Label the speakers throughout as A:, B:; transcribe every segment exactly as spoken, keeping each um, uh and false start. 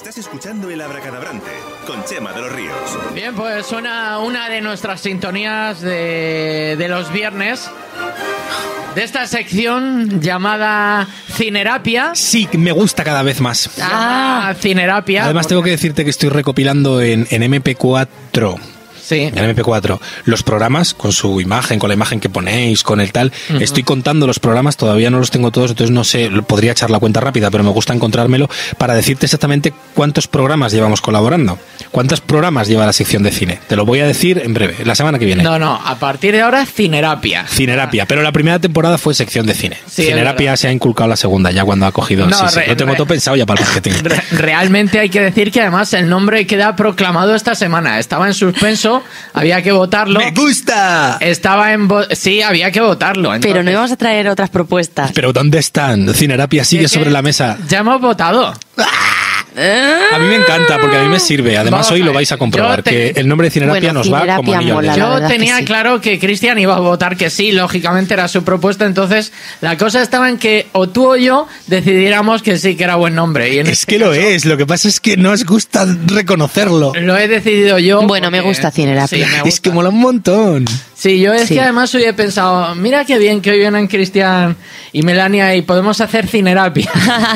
A: Estás escuchando El Abracadabrante con Chema de los Ríos.
B: Bien, pues suena una de nuestras sintonías de, de los viernes, de esta sección llamada Cinerapia.
C: Sí, me gusta cada vez más.
B: Ah, Cinerapia.
C: Además tengo que decirte que estoy recopilando en, en eme pe cuatro.
B: Sí.
C: En eme pe cuatro, los programas, con su imagen, con la imagen que ponéis, con el tal. Uh-huh. Estoy contando los programas, todavía no los tengo todos, entonces no sé, podría echar la cuenta rápida, pero me gusta encontrármelo para decirte exactamente cuántos programas llevamos colaborando. ¿Cuántos programas lleva la sección de cine? Te lo voy a decir en breve, la semana que viene.
B: No, no, a partir de ahora Cinerapia.
C: Cinerapia, pero la primera temporada fue sección de cine.
B: Sí,
C: Cinerapia se ha inculcado la segunda, ya cuando ha cogido...
B: No,
C: sí, sí,
B: re,
C: lo tengo
B: re,
C: todo pensado ya para el marketing.
B: Re, realmente hay que decir que además el nombre queda proclamado esta semana. Estaba en suspenso, había que votarlo.
C: ¡Me gusta!
B: Estaba en... Vo- sí, había que votarlo. Entonces...
D: Pero no íbamos a traer otras propuestas.
C: ¿Pero dónde están? Cinerapia sigue
B: es
C: sobre la mesa.
B: Ya hemos votado.
C: A mí me encanta porque a mí me sirve. Además,
B: Vamos
C: hoy
B: a
C: lo
B: ver,
C: vais a comprobar,
B: te...
C: que el nombre de Cinerapia
D: bueno,
C: nos
D: Cinerapia
C: va como anillo
D: mola,
C: al dedo.
B: Yo tenía
D: que sí.
B: claro que Cristian iba a votar que sí, lógicamente era su propuesta, entonces la cosa estaba en que o tú o yo decidiéramos que sí, que era buen nombre. Y en
C: Es
B: este
C: que lo
B: caso,
C: es, lo que pasa es que no os gusta reconocerlo.
B: Lo he decidido yo.
D: Bueno, me gusta Cinerapia.
B: Sí, me gusta.
C: Es que mola un montón.
B: Sí, yo es
D: Sí.
B: que además hoy he pensado, mira qué bien que hoy vienen Cristian y Melania y podemos hacer Cinerapia.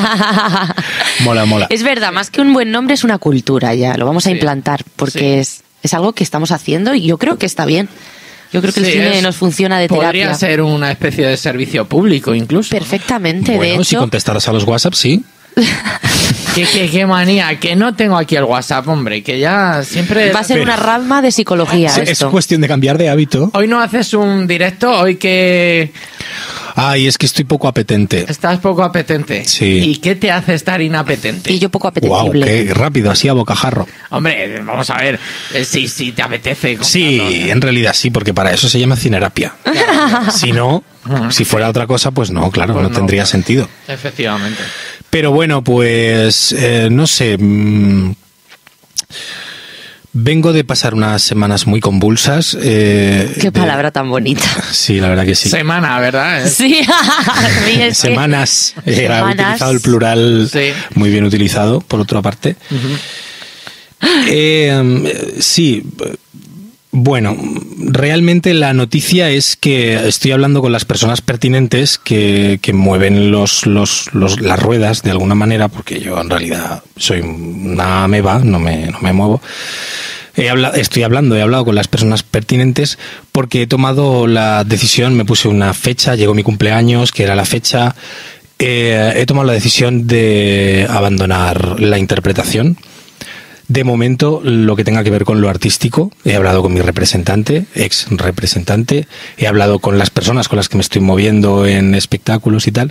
C: Mola, mola.
D: Es verdad, más que un buen nombre es una cultura ya, lo vamos a
B: Sí.
D: implantar, porque
B: Sí.
D: es, es algo que estamos haciendo y yo creo que está bien. Yo creo que el
B: Sí,
D: cine
B: es-
D: nos funciona de
B: Podría
D: terapia.
B: ser una especie de servicio público incluso.
D: Perfectamente,
C: Bueno,
D: de
C: si
D: hecho.
C: contestaras a los WhatsApp, sí.
B: Qué, qué, qué manía, que no tengo aquí el WhatsApp, hombre, que ya siempre...
D: Va a ser
C: Pero-
D: una rama de psicología
C: Sí, es
D: esto.
C: cuestión de cambiar de hábito.
B: Hoy no haces un directo, hoy que
C: Ay, es que estoy poco apetente.
B: estás poco apetente.
C: Sí.
B: ¿Y qué te hace estar inapetente?
D: Y yo poco
C: Wow,
D: apetecible.
C: qué rápido, así a bocajarro.
B: Hombre, vamos a ver, eh, si, si te apetece.
C: Sí,
B: contarlo, ¿no?
C: en realidad sí, porque para eso se llama Cinerapia. Si no, si fuera otra cosa, pues no, claro,
B: Pues
C: no
B: no,
C: tendría
B: claro.
C: sentido.
B: Efectivamente.
C: Pero bueno, pues eh, no sé. mmm, vengo de pasar unas semanas muy convulsas. eh,
D: Qué
C: de-
D: palabra tan bonita.
C: Sí, la verdad que sí.
B: Semana, ¿verdad? Es-
D: Sí, a mí es que-
C: Semanas. Eh, ha
D: Semanas.
C: utilizado el plural
B: Sí.
C: muy bien utilizado, por otra parte. Eh, sí. Bueno, realmente la noticia es que estoy hablando con las personas pertinentes que, que mueven los, los, los, las ruedas de alguna manera, porque yo en realidad soy una ameba, no me, no me muevo. He hablado, estoy hablando, he hablado con las personas pertinentes porque he tomado la decisión, me puse una fecha, llegó mi cumpleaños, que era la fecha, eh, he tomado la decisión de abandonar la interpretación. De momento, lo que tenga que ver con lo artístico, he hablado con mi representante, ex representante, he hablado con las personas con las que me estoy moviendo en espectáculos y tal,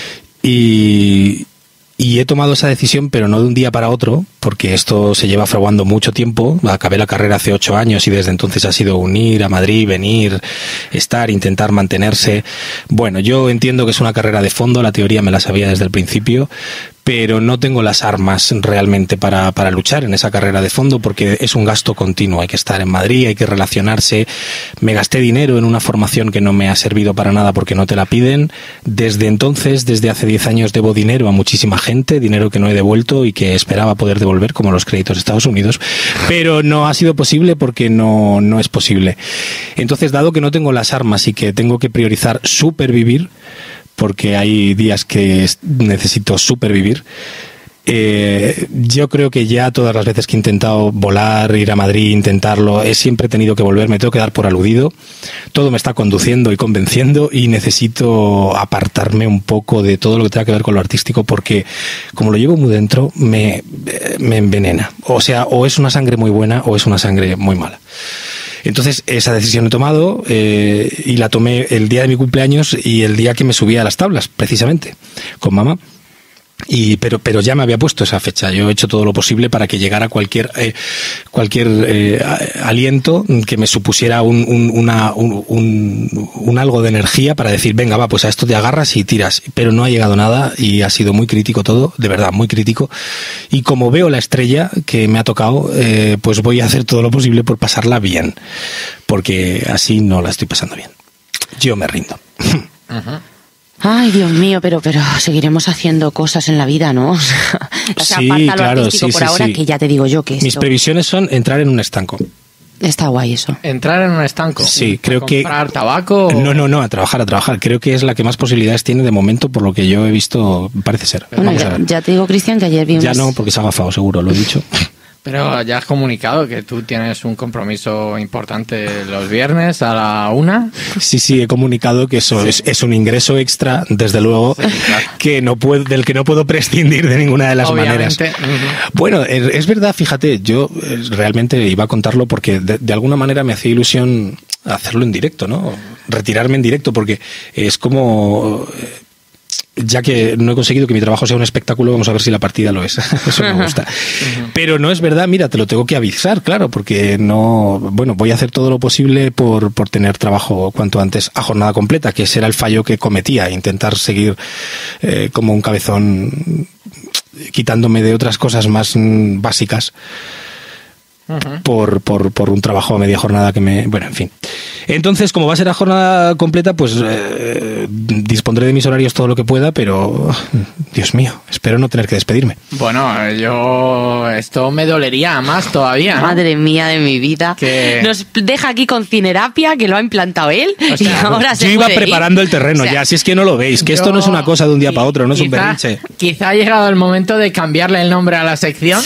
C: y, y he tomado esa decisión, pero no de un día para otro, porque esto se lleva fraguando mucho tiempo. Acabé la carrera hace ocho años y desde entonces ha sido unir a Madrid, venir, estar, intentar mantenerse. Bueno, yo entiendo que es una carrera de fondo, la teoría me la sabía desde el principio, pero no tengo las armas realmente para, para luchar en esa carrera de fondo porque es un gasto continuo. Hay que estar en Madrid, hay que relacionarse. Me gasté dinero en una formación que no me ha servido para nada porque no te la piden. Desde entonces, desde hace diez años, debo dinero a muchísima gente, dinero que no he devuelto y que esperaba poder devolver, como los créditos de Estados Unidos, pero no ha sido posible porque no, no es posible. Entonces, dado que no tengo las armas y que tengo que priorizar supervivir, porque hay días que necesito supervivir. Eh, yo creo que ya todas las veces que he intentado volar, ir a Madrid, intentarlo, he siempre tenido que volver, me tengo que dar por aludido. Todo me está conduciendo y convenciendo y necesito apartarme un poco de todo lo que tenga que ver con lo artístico porque como lo llevo muy dentro, me, me envenena. O sea, o es una sangre muy buena o es una sangre muy mala. Entonces, esa decisión he tomado eh, y la tomé el día de mi cumpleaños y el día que me subí a las tablas, precisamente, con mamá. Y, pero, pero ya me había puesto esa fecha. Yo he hecho todo lo posible para que llegara cualquier eh, cualquier eh, aliento que me supusiera un, un, una, un, un, un algo de energía para decir, venga, va, pues a esto te agarras y tiras. Pero no ha llegado nada y ha sido muy crítico todo, de verdad, muy crítico. Y como veo la estrella que me ha tocado, eh, pues voy a hacer todo lo posible por pasarla bien. Porque así no la estoy pasando bien. Yo me rindo.
B: Uh-huh.
D: Ay, Dios mío, pero pero seguiremos haciendo cosas en la vida, ¿no? O sea,
C: sí,
D: aparta lo
C: claro,
D: artístico
C: sí,
D: por
C: sí,
D: ahora,
C: sí.
D: que ya te digo yo que
C: Mis
D: esto
C: previsiones son entrar en un estanco.
D: está guay eso.
B: Entrar en un estanco.
C: Sí, creo
B: ¿A
C: que...
B: comprar tabaco?
C: No, no, no, a trabajar, a trabajar. Creo que es la que más posibilidades tiene de momento, por lo que yo he visto, parece ser.
D: Bueno,
C: Vamos a
D: ya,
C: ver.
D: ya te digo, Cristian, que ayer vi
C: Ya
D: unas...
C: no, porque se ha agafado, seguro, lo he dicho.
B: Pero ya has comunicado que tú tienes un compromiso importante los viernes a la una.
C: Sí, sí, he comunicado que eso es, es un ingreso extra, desde luego,
B: Sí, claro.
C: que no puedo, del que no puedo prescindir de ninguna de las maneras.
B: Obviamente. Ujú.
C: Bueno, es es verdad, fíjate, yo eh, realmente iba a contarlo porque de, de alguna manera me hacía ilusión hacerlo en directo, ¿no? Retirarme en directo, porque es como... eh, ya que no he conseguido que mi trabajo sea un espectáculo, vamos a ver si la partida lo es. Eso me gusta. Pero no es verdad, mira, te lo tengo que avisar, claro, porque no, bueno, voy a hacer todo lo posible por, por tener trabajo cuanto antes a jornada completa, que ese era el fallo que cometía, intentar seguir eh, como un cabezón quitándome de otras cosas más mm, básicas.
B: Ujú.
C: Por, por, por un trabajo a media jornada que me... Bueno, en fin. Entonces, como va a ser a jornada completa, pues eh, dispondré de mis horarios todo lo que pueda, pero... Dios mío, espero no tener que despedirme.
B: Bueno, yo... Esto me dolería más todavía, ¿no?
D: Madre mía de mi vida.
B: Que-
D: Nos deja aquí con cinerapia, que lo ha implantado él,
B: O sea,
D: y ahora se
C: Yo iba
D: puede ir.
C: preparando el terreno,
D: O sea,
C: ya, si es que no lo veis, que esto
B: Yo-
C: no es una cosa de un día para otro, no es un
B: quizá-
C: berrinche.
B: Quizá ha llegado el momento de cambiarle el nombre a la sección.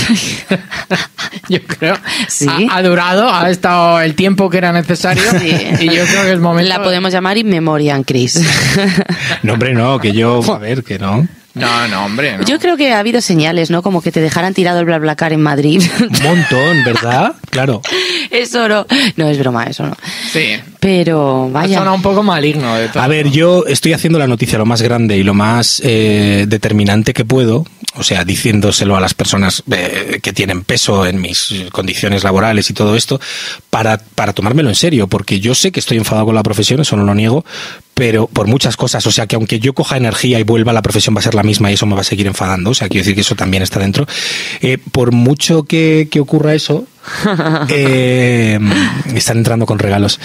B: Yo creo.
D: Sí.
B: Ha, ha durado, ha estado el tiempo que era necesario.
D: Sí.
B: Y yo creo que es momento.
D: La podemos llamar In Memoriam, Chris.
C: No, hombre, no, que yo... A ver, que no.
B: No, no, hombre. No.
D: Yo creo que ha habido señales, ¿no? Como que te dejaran tirado el BlaBlaCar en Madrid.
C: Un montón, ¿verdad? Claro.
D: Eso no. No, es broma, eso no.
B: Sí.
D: Pero,
B: Ha
D: vaya.
B: sonado un poco maligno. De todo.
C: A ver, yo estoy haciendo la noticia lo más grande y lo más eh, determinante que puedo, o sea, diciéndoselo a las personas eh, que tienen peso en mis condiciones laborales y todo esto, para, para tomármelo en serio, porque yo sé que estoy enfadado con la profesión, eso no lo niego, pero por muchas cosas, o sea, que aunque yo coja energía y vuelva, la profesión va a ser la misma y eso me va a seguir enfadando, o sea, quiero decir que eso también está dentro. Eh, por mucho que, que ocurra eso, eh, están entrando con regalos.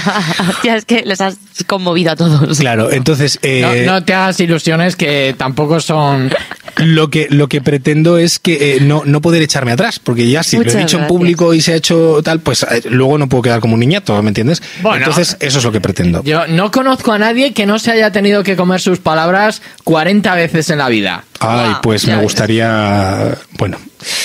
D: Ya es que les has conmovido a todos.
C: Claro, entonces... eh,
B: No, no te hagas ilusiones que tampoco son.
C: Lo que, lo que pretendo es que eh, no, no poder echarme atrás, porque ya si
D: Muchas
C: lo he dicho
D: gracias.
C: en público y se ha hecho tal, pues eh, luego no puedo quedar como un niñato, ¿me entiendes?
B: Bueno,
C: Entonces, eso es lo que pretendo.
B: Yo no conozco a nadie que no se haya tenido que comer sus palabras cuarenta veces en la vida.
C: Ay,
D: Wow,
C: pues
D: ya
C: me
D: ves.
C: gustaría... Bueno,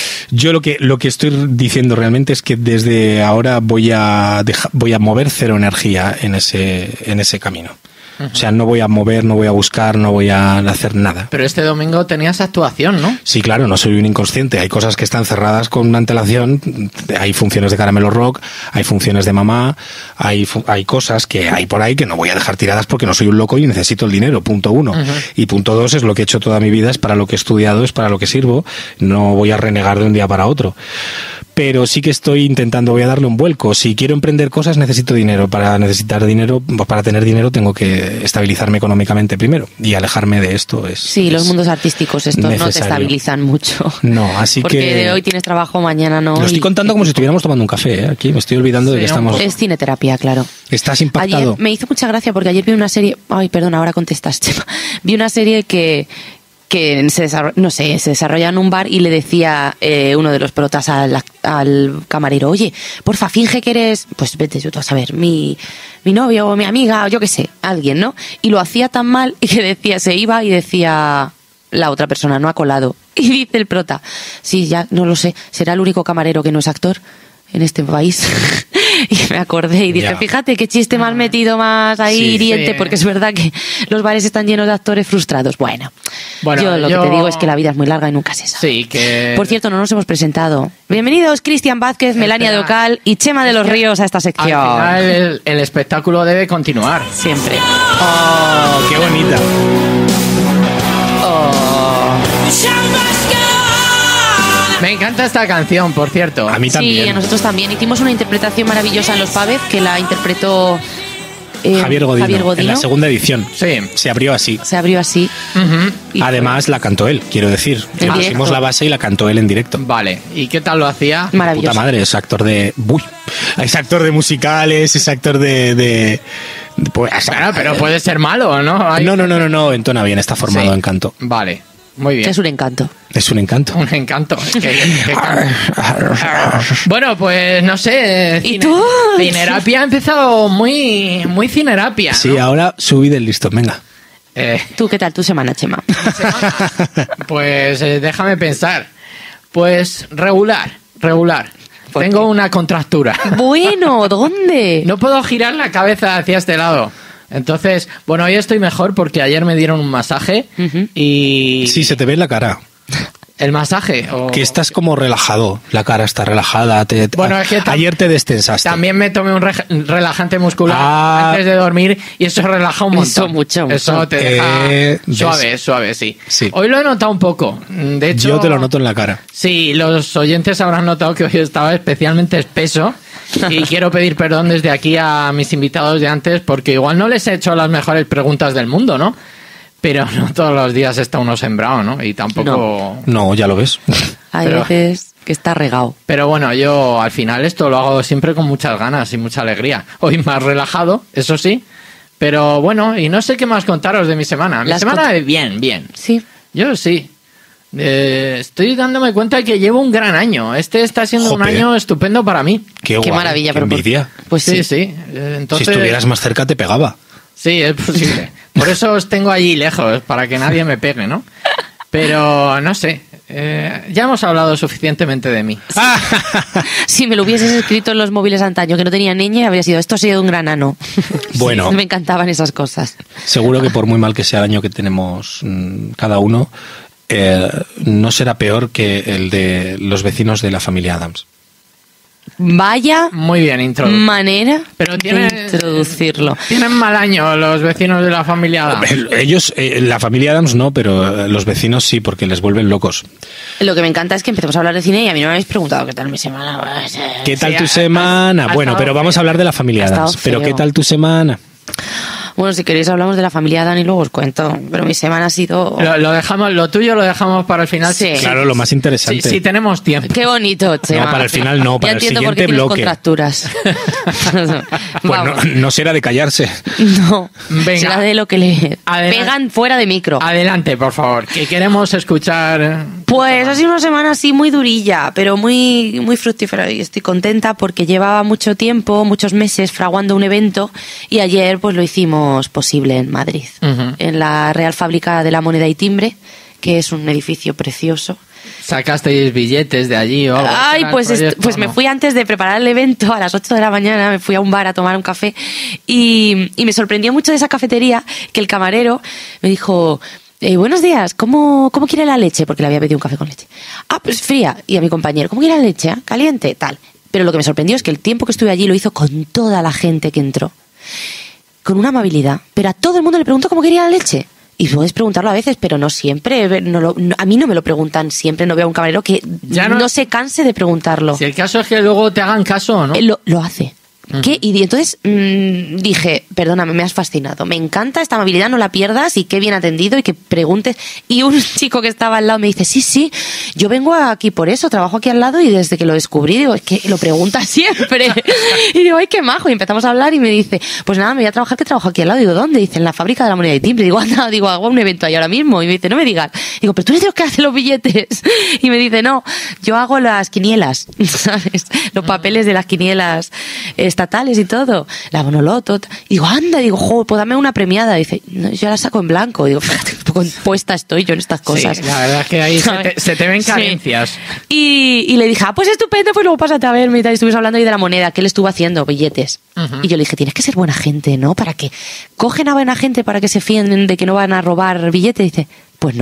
C: yo lo que, lo que estoy diciendo realmente es que desde ahora voy a, deja- voy a mover cero energía en ese, en ese camino. O sea, no voy a mover, no voy a buscar, no voy a hacer nada.
B: Pero este domingo tenías actuación, ¿no?
C: Sí, claro, no soy un inconsciente. Hay cosas que están cerradas con una antelación. Hay funciones de Caramelo Rock, hay funciones de mamá, hay, fu- hay cosas que hay por ahí que no voy a dejar tiradas porque no soy un loco y necesito el dinero, punto uno. Y punto dos es lo que he hecho toda mi vida, es para lo que he estudiado, es para lo que sirvo. No voy a renegar de un día para otro. Pero sí que estoy intentando, voy a darle un vuelco. Si quiero emprender cosas, necesito dinero. Para necesitar dinero, para tener dinero, tengo que estabilizarme económicamente primero. Y alejarme de esto es.
D: Sí, los
C: es
D: mundos artísticos estos no te
C: necesario.
D: estabilizan mucho.
C: No, así
D: Porque
C: que.
D: de hoy tienes trabajo, mañana no.
C: Lo estoy
D: y-
C: contando como si estuviéramos tomando un café, ¿eh? Aquí me estoy olvidando de
B: Sí,
C: que estamos.
D: Es cineterapia, claro.
C: Estás impactado.
D: Ayer me hizo mucha gracia porque ayer vi una serie. Ay, perdón, ahora contestas, Chema. Vi una serie que que se desarrolla, no sé, se desarrolla en un bar y le decía eh, uno de los protas al, al camarero, oye, porfa, finge que eres, pues vete yo tú a saber, mi, mi novio o mi amiga, o yo qué sé, alguien, ¿no? Y lo hacía tan mal y que decía, se iba y decía la otra persona, no ha colado. Y dice el prota, sí, ya no lo sé, será el único camarero que no es actor en este país. Y me acordé y dije,
C: Ya.
D: fíjate qué chiste más metido, más ahí
B: Sí,
D: hiriente,
B: sí.
D: porque es verdad que los bares están llenos de actores frustrados. Bueno,
B: Bueno,
D: yo lo
B: yo-
D: que te digo es que la vida es muy larga y nunca se sabe.
B: Sí, que.
D: Por cierto, no nos hemos presentado. Bienvenidos Cristian Vázquez, Melania de
B: Espera.
D: Ocal y Chema de los
B: Es que
D: Ríos a esta
B: Al
D: sección.
B: final el, el espectáculo debe continuar.
D: Siempre.
C: ¡Oh, qué bonita!
B: Me encanta esta canción, por cierto.
C: A mí también.
D: Sí, a nosotros también. Hicimos una interpretación maravillosa en Los Pávez que la interpretó eh,
C: Javier Godino,
D: Javier Godino.
C: en la segunda edición.
B: Sí.
C: Se abrió así.
D: Se abrió así.
B: Ujú.
D: Y
C: Además, la cantó él, quiero decir.
D: En
C: Le pusimos
D: directo.
C: la base y la cantó él en directo.
B: Vale, ¿y qué tal lo hacía?
D: Maravilloso.
C: Puta madre, es actor de... Uy, es actor de musicales, es actor de... de, de pues,
B: Bueno, pero puede ser malo, ¿no? Hay-
C: no, no, no, no, no, entona bien, está formado
B: Sí.
C: en canto.
B: Vale, muy bien.
D: Es un encanto.
C: Es un encanto.
B: Un encanto. Es que- que- bueno, pues no sé.
D: ¿Y
B: cine-
D: tú?
B: Cinerapia ha empezado muy, muy cinerapia. ¿no?
C: Sí, ahora subí del listón, venga.
B: Eh,
D: ¿Tú qué tal tu semana, Chema?
B: pues eh, déjame pensar. Pues regular, regular.
D: ¿Por
B: Tengo
D: qué?
B: una contractura.
D: Bueno, ¿dónde?
B: No puedo girar la cabeza hacia este lado. Entonces, bueno, hoy estoy mejor porque ayer me dieron un masaje
D: Ujú.
B: y...
C: Sí, se te ve en la cara.
B: ¿El masaje? O...
C: Que estás como relajado. La cara está relajada. te-
B: Bueno, es que tam-
C: ayer te destensaste.
B: También me tomé un re- relajante muscular
C: Ah.
B: antes de dormir y eso relaja un montón.
D: Eso mucho, mucho.
B: Eso te deja
C: Eh, ¿ves?
B: suave, suave, sí.
C: Sí.
B: Hoy lo he notado un poco. De hecho,
C: Yo te lo noto en la cara.
B: Sí, los oyentes habrán notado que hoy estaba especialmente espeso y quiero pedir perdón desde aquí a mis invitados de antes porque igual no les he hecho las mejores preguntas del mundo, ¿no? Pero no todos los días está uno sembrado, ¿no? Y tampoco...
C: No, ya lo ves.
D: Hay
B: Pero-
D: veces que está regado.
B: Pero bueno, yo al final esto lo hago siempre con muchas ganas y mucha alegría. Hoy más relajado, eso sí. Pero bueno, y no sé qué más contaros de mi semana. Mi
D: Las
B: semana,
D: cont-
B: bien, bien.
D: Sí.
B: Yo sí. Eh, estoy dándome cuenta que llevo un gran año. Este está siendo un
C: Jope.
B: año estupendo para mí.
C: Qué,
D: Qué
C: guay,
D: maravilla,
C: qué
D: pero por-
C: envidia.
D: Pues
B: Sí,
D: sí.
B: sí. Eh, Entonces,
C: Si estuvieras más cerca te pegaba.
B: Sí, es posible. Por eso os tengo allí lejos, para que nadie me pegue, ¿no? Pero no sé. eh, ya hemos hablado suficientemente de mí.
D: Si me lo hubieses escrito en los móviles antaño que no tenía niña, habría sido esto ha sido un gran ano.
C: Bueno.
D: Me encantaban esas cosas.
C: Seguro que por muy mal que sea el año que tenemos mm, cada uno, eh, no será peor que el de los vecinos de la familia Adams.
D: Vaya
B: Muy bien, introducido.
D: manera
B: Pero tiene-
D: de introducirlo.
B: Tienen mal año los vecinos de la familia Adams.
C: Ellos, eh, la familia Adams no, pero eh, los vecinos sí, porque les vuelven locos.
D: Lo que me encanta es que empezamos a hablar de cine y a mí no me habéis preguntado qué tal mi semana. Pues, eh,
C: ¿Qué tal
B: Sí,
C: tu
B: ha-
C: semana?
B: ha
C: Bueno,
B: estado
C: pero vamos a
B: feo.
C: hablar de la familia
D: Ha estado
C: Adams. ¿Pero
D: feo.
C: qué tal tu semana?
D: Bueno, si queréis hablamos de la familia Adán y luego os cuento. Pero mi semana ha sido...
B: Lo, lo dejamos, lo tuyo lo dejamos para el final.
D: Sí.
C: Claro, lo más
B: Sí,
C: interesante.
B: sí tenemos tiempo.
D: Qué bonito, Chema.
C: No, para el final no, para
D: ya
C: el
D: entiendo por
C: siguiente
D: qué tienes
C: bloque.
D: contracturas.
C: Pues no,
D: Vamos.
C: no será de callarse.
D: No,
B: Venga.
D: será de lo que le
B: Adelante.
D: pegan fuera de micro.
B: Adelante, por favor, que queremos escuchar.
D: Pues ha sido una semana así muy durilla, pero muy, muy fructífera y estoy contenta porque llevaba mucho tiempo, muchos meses fraguando un evento y ayer pues lo hicimos posible en Madrid,
B: Ujú.
D: en la Real Fábrica de la Moneda y Timbre, que es un edificio precioso.
B: ¿Sacasteis billetes de allí o algo?
D: Ay,
B: ¿Era el
D: pues, est-
B: proyecto
D: pues
B: o
D: me
B: no?
D: fui antes de preparar el evento, a las ocho de la mañana, me fui a un bar a tomar un café y, y me sorprendió mucho de esa cafetería que el camarero me dijo, eh, buenos días, ¿cómo, ¿cómo quiere la leche? Porque le había pedido un café con leche. Ah, pues fría. Y a mi compañero, ¿cómo quiere la leche? ah? ¿Caliente? Tal. Pero lo que me sorprendió es que el tiempo que estuve allí lo hizo con toda la gente que entró. Con una amabilidad. Pero a todo el mundo le preguntó cómo quería la leche. Y puedes preguntarlo a veces, pero no siempre. No lo- no- a mí no me lo preguntan siempre. No veo a un camarero que
B: Ya
D: no,
B: no-
D: se canse de preguntarlo.
B: Si el caso es que luego te hagan caso, ¿no?
D: Eh, Lo, lo hace. ¿Qué? Y entonces mm, dije, perdóname, me has fascinado. Me encanta esta amabilidad, no la pierdas y qué bien atendido y que preguntes. Y un chico que estaba al lado me dice, sí, sí, yo vengo aquí por eso, trabajo aquí al lado y desde que lo descubrí, digo, es que lo pregunta siempre. Y digo, ay, qué majo. Y empezamos a hablar y me dice, pues nada, me voy a trabajar, que trabajo aquí al lado. Digo, ¿dónde? Dice, en la fábrica de la moneda y timbre. Digo, anda, digo, hago un evento ahí ahora mismo. Y me dice, no me digas. Digo, pero tú eres de los que hace los billetes. Y me dice, no, yo hago las quinielas, ¿sabes? Los papeles de las quinielas estatales y todo. La bonoloto. Y digo, anda, digo, jo, pues dame una premiada. Dice, no, yo la saco en blanco. Digo, fíjate, un poco puesta estoy yo en estas cosas.
B: Sí, la verdad es que ahí se
D: ¿Sabes?
B: te, se te ven
D: Sí.
B: carencias.
D: Y, y le dije, ah, pues estupendo, pues luego pásate a verme y tal. Y estuvimos hablando ahí de la moneda, que él estuvo haciendo billetes.
B: Ujú.
D: Y yo le dije, tienes que ser buena gente, ¿no? Para que cogen a buena gente para que se fíen de que no van a robar billetes. Y dice, pues no.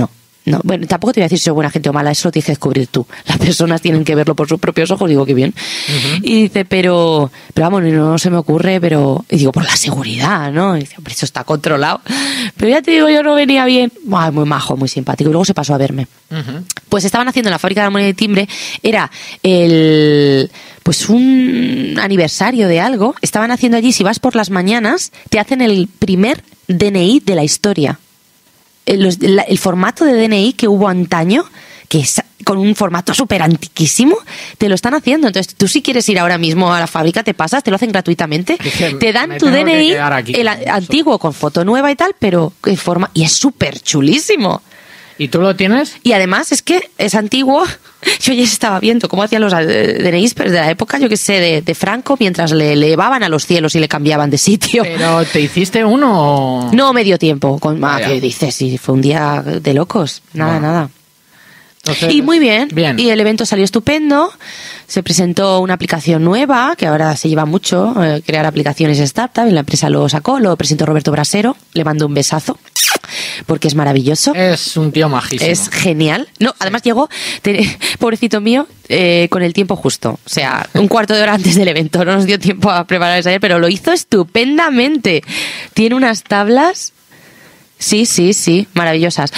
D: No, bueno, tampoco te voy a decir si soy buena gente o mala, eso lo tienes que descubrir tú. Las personas tienen que verlo por sus propios ojos, digo, qué bien. Uh-huh. Y dice, pero, pero vamos, no, no se me ocurre, pero... Y digo, por la seguridad, ¿no? Y dice, hombre, eso está controlado. Pero ya te digo, yo no venía bien. Ay, muy majo, muy simpático. Y luego se pasó a verme. Uh-huh. Pues estaban haciendo en la fábrica de la moneda de timbre, era el... pues un aniversario de algo. Estaban haciendo allí, si vas por las mañanas, te hacen el primer D N I de la historia. El, los, el, el formato de D N I que hubo antaño, que es con un formato súper antiquísimo, te lo están haciendo. Entonces, tú si quieres ir ahora mismo a la fábrica, te pasas, te lo hacen gratuitamente. Dije, te dan tu D N I, el antiguo, con foto nueva y tal, pero en forma... Y es súper chulísimo.
B: ¿Y tú lo tienes?
D: Y además es que es antiguo. Yo ya estaba viendo cómo hacían los D N Is de la época, yo que sé, de, de Franco, mientras le elevaban a los cielos y le cambiaban de sitio.
B: ¿Pero te hiciste uno o...?
D: No, medio tiempo. Con, ah, ¿qué dices? Sí, fue un día de locos. Nada, bueno. nada. Entonces, y muy bien. bien. Y el evento salió estupendo. Se presentó una aplicación nueva, que ahora se lleva mucho, eh, crear aplicaciones startup, y la empresa lo sacó, lo presentó Roberto Brasero, le mando un besazo, porque es maravilloso.
B: Es un tío majísimo.
D: Es genial. No, sí. Además llegó, te, pobrecito mío, eh, con el tiempo justo. O sea, un cuarto de hora antes del evento. No nos dio tiempo a preparar esa, pero lo hizo estupendamente. Tiene unas tablas... Sí, sí, sí, maravillosas.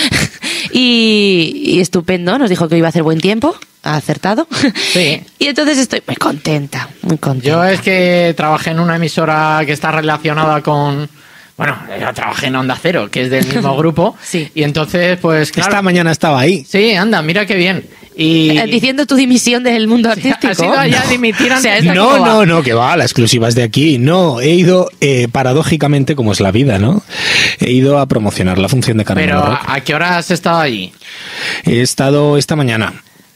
D: Y, y estupendo, nos dijo que iba a hacer buen tiempo, ha acertado.
B: Sí.
D: Y entonces estoy muy contenta, muy contenta.
B: Yo es que trabajé en una emisora que está relacionada con... Bueno, yo trabajé en Onda Cero, que es del mismo grupo.
D: Sí.
B: Y entonces, pues claro...
C: Esta mañana estaba ahí.
B: Sí, anda, mira qué bien. Y...
D: Diciendo tu dimisión del mundo artístico.
B: ¿Has ido allá a dimitir antes?
D: O sea,
C: no, no, no, que va, la exclusiva es de aquí. No, he ido, eh, paradójicamente, como es la vida, ¿no? He ido a promocionar la función de Caramelo
B: Pero,
C: Rock.
B: ¿a qué hora has estado allí?
C: He estado esta mañana.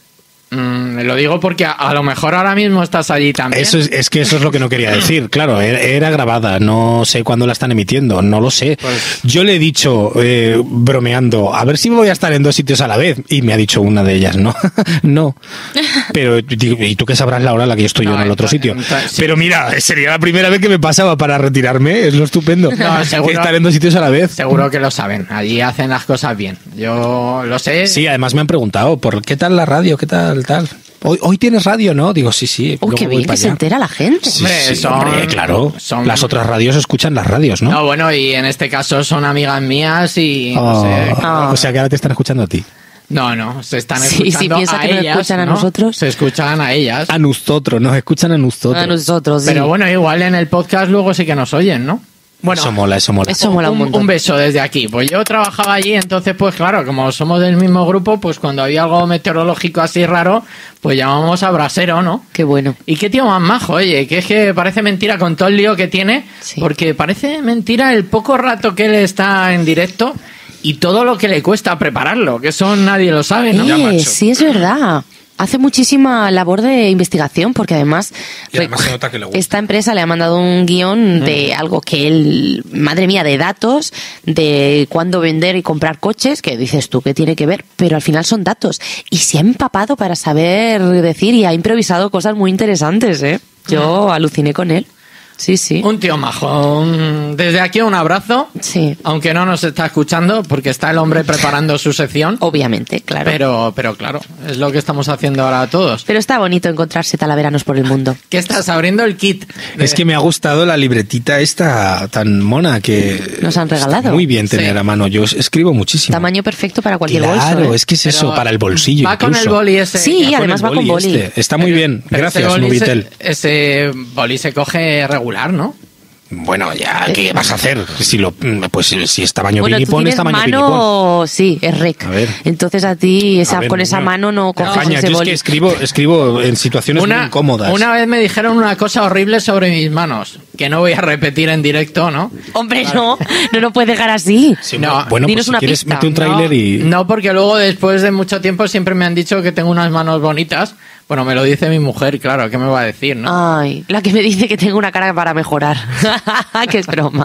B: Mm, lo digo porque a, a lo mejor ahora mismo estás allí también.
C: Eso es, es que eso es lo que no quería decir. Claro, era, era grabada, no sé cuándo la están emitiendo, no lo sé.
B: Pues...
C: Yo le he dicho, eh, bromeando, a ver si voy a estar en dos sitios a la vez. Y me ha dicho una de ellas, no, no. Pero, ¿y tú qué sabrás la hora a la que yo estoy no, yo en el otro sitio? Entonces, sí. Pero mira, sería la primera vez que me pasaba para retirarme, es lo estupendo.
B: No, seguro,
C: estar en dos sitios a la vez.
B: Seguro que lo saben, allí hacen las cosas bien. Yo lo sé.
C: Sí, además me han preguntado, ¿por qué tal la radio? ¿Qué tal, tal? Hoy, hoy tienes radio, ¿no? Digo, sí, sí.
D: Uy, qué bien que se entera la gente.
C: Sí,
B: hombre,
C: sí,
B: son,
C: hombre, claro.
B: Son...
C: Las otras radios escuchan las radios, ¿no?
B: No, bueno, y en este caso son amigas mías y
C: oh,
B: no sé.
C: Oh. O sea que ahora te están escuchando a ti.
B: No, no, se están
D: sí,
B: escuchando
D: si piensa
B: a
D: que
B: ellas,
D: nos escuchan
B: ¿no?
D: a nosotros.
B: Se escuchan a ellas.
C: A nosotros, nos escuchan a nosotros.
D: A nosotros, sí.
B: Pero bueno, igual en el podcast luego sí que nos oyen, ¿no? Bueno,
C: eso mola, eso mola.
D: Eso mola un,
B: un, un beso desde aquí. Pues yo trabajaba allí, entonces pues claro, como somos del mismo grupo, pues cuando había algo meteorológico así raro, pues llamamos a Brasero, ¿no?
D: Qué bueno.
B: Y qué tío más majo, oye, que es que parece mentira con todo el lío que tiene, sí. Porque parece mentira el poco rato que él está en directo y todo lo que le cuesta prepararlo, que eso nadie lo sabe, ¿no?
D: Eh,
B: ya, macho.
D: Sí, es verdad. Hace muchísima labor de investigación porque además,
C: y además se nota que le gusta.
D: Esta empresa le ha mandado un guión mm. de algo que él, madre mía, de datos, de cuándo vender y comprar coches, que dices tú que tiene que ver, pero al final son datos. Y se ha empapado para saber decir y ha improvisado cosas muy interesantes, ¿eh? Yo mm. aluciné con él. Sí, sí.
B: Un tío majo. Desde aquí un abrazo.
D: Sí.
B: Aunque no nos está escuchando, porque está el hombre preparando su sección.
D: Obviamente, claro.
B: Pero, pero claro, es lo que estamos haciendo ahora todos.
D: Pero está bonito encontrarse talaveranos por el mundo.
B: ¿Qué estás abriendo el kit?
C: De... Es que me ha gustado la libretita esta tan mona que
D: nos han regalado.
C: Muy bien tener sí. a mano. Yo escribo muchísimo.
D: Tamaño perfecto para cualquier
C: claro,
D: bolso.
C: Claro, ¿eh? Es que es eso, pero para el bolsillo.
B: Va
C: incluso.
B: con el boli ese.
D: Sí,
C: va
D: además va con boli.
C: Este. Está muy bien.
B: Pero
C: gracias,
B: ese
C: Nubitel.
B: Se, ese boli se coge regular, ¿no?
C: Bueno, ya, ¿qué vas a hacer? Si lo, pues si es tamaño
D: bueno,
C: pinipón, es tamaño
D: mano,
C: pinipón.
D: Sí, es rec.
C: A ver.
D: Entonces a ti esa, a ver, con esa no, mano no coges
C: caña,
D: ese
C: yo
D: boli.
C: Es que escribo, escribo en situaciones
B: una,
C: muy incómodas.
B: Una vez me dijeron una cosa horrible sobre mis manos, que no voy a repetir en directo, ¿no?
D: Hombre, vale. no, no lo puedes dejar así.
C: Sí, no, bueno,
D: dinos
C: pues
D: una
C: si quieres,
D: pista.
C: mete un tráiler
B: no,
C: y...
B: No, porque luego después de mucho tiempo siempre me han dicho que tengo unas manos bonitas. Bueno, me lo dice mi mujer, claro, ¿qué me va a decir, no?
D: Ay, la que me dice que tengo una cara para mejorar. Que es broma.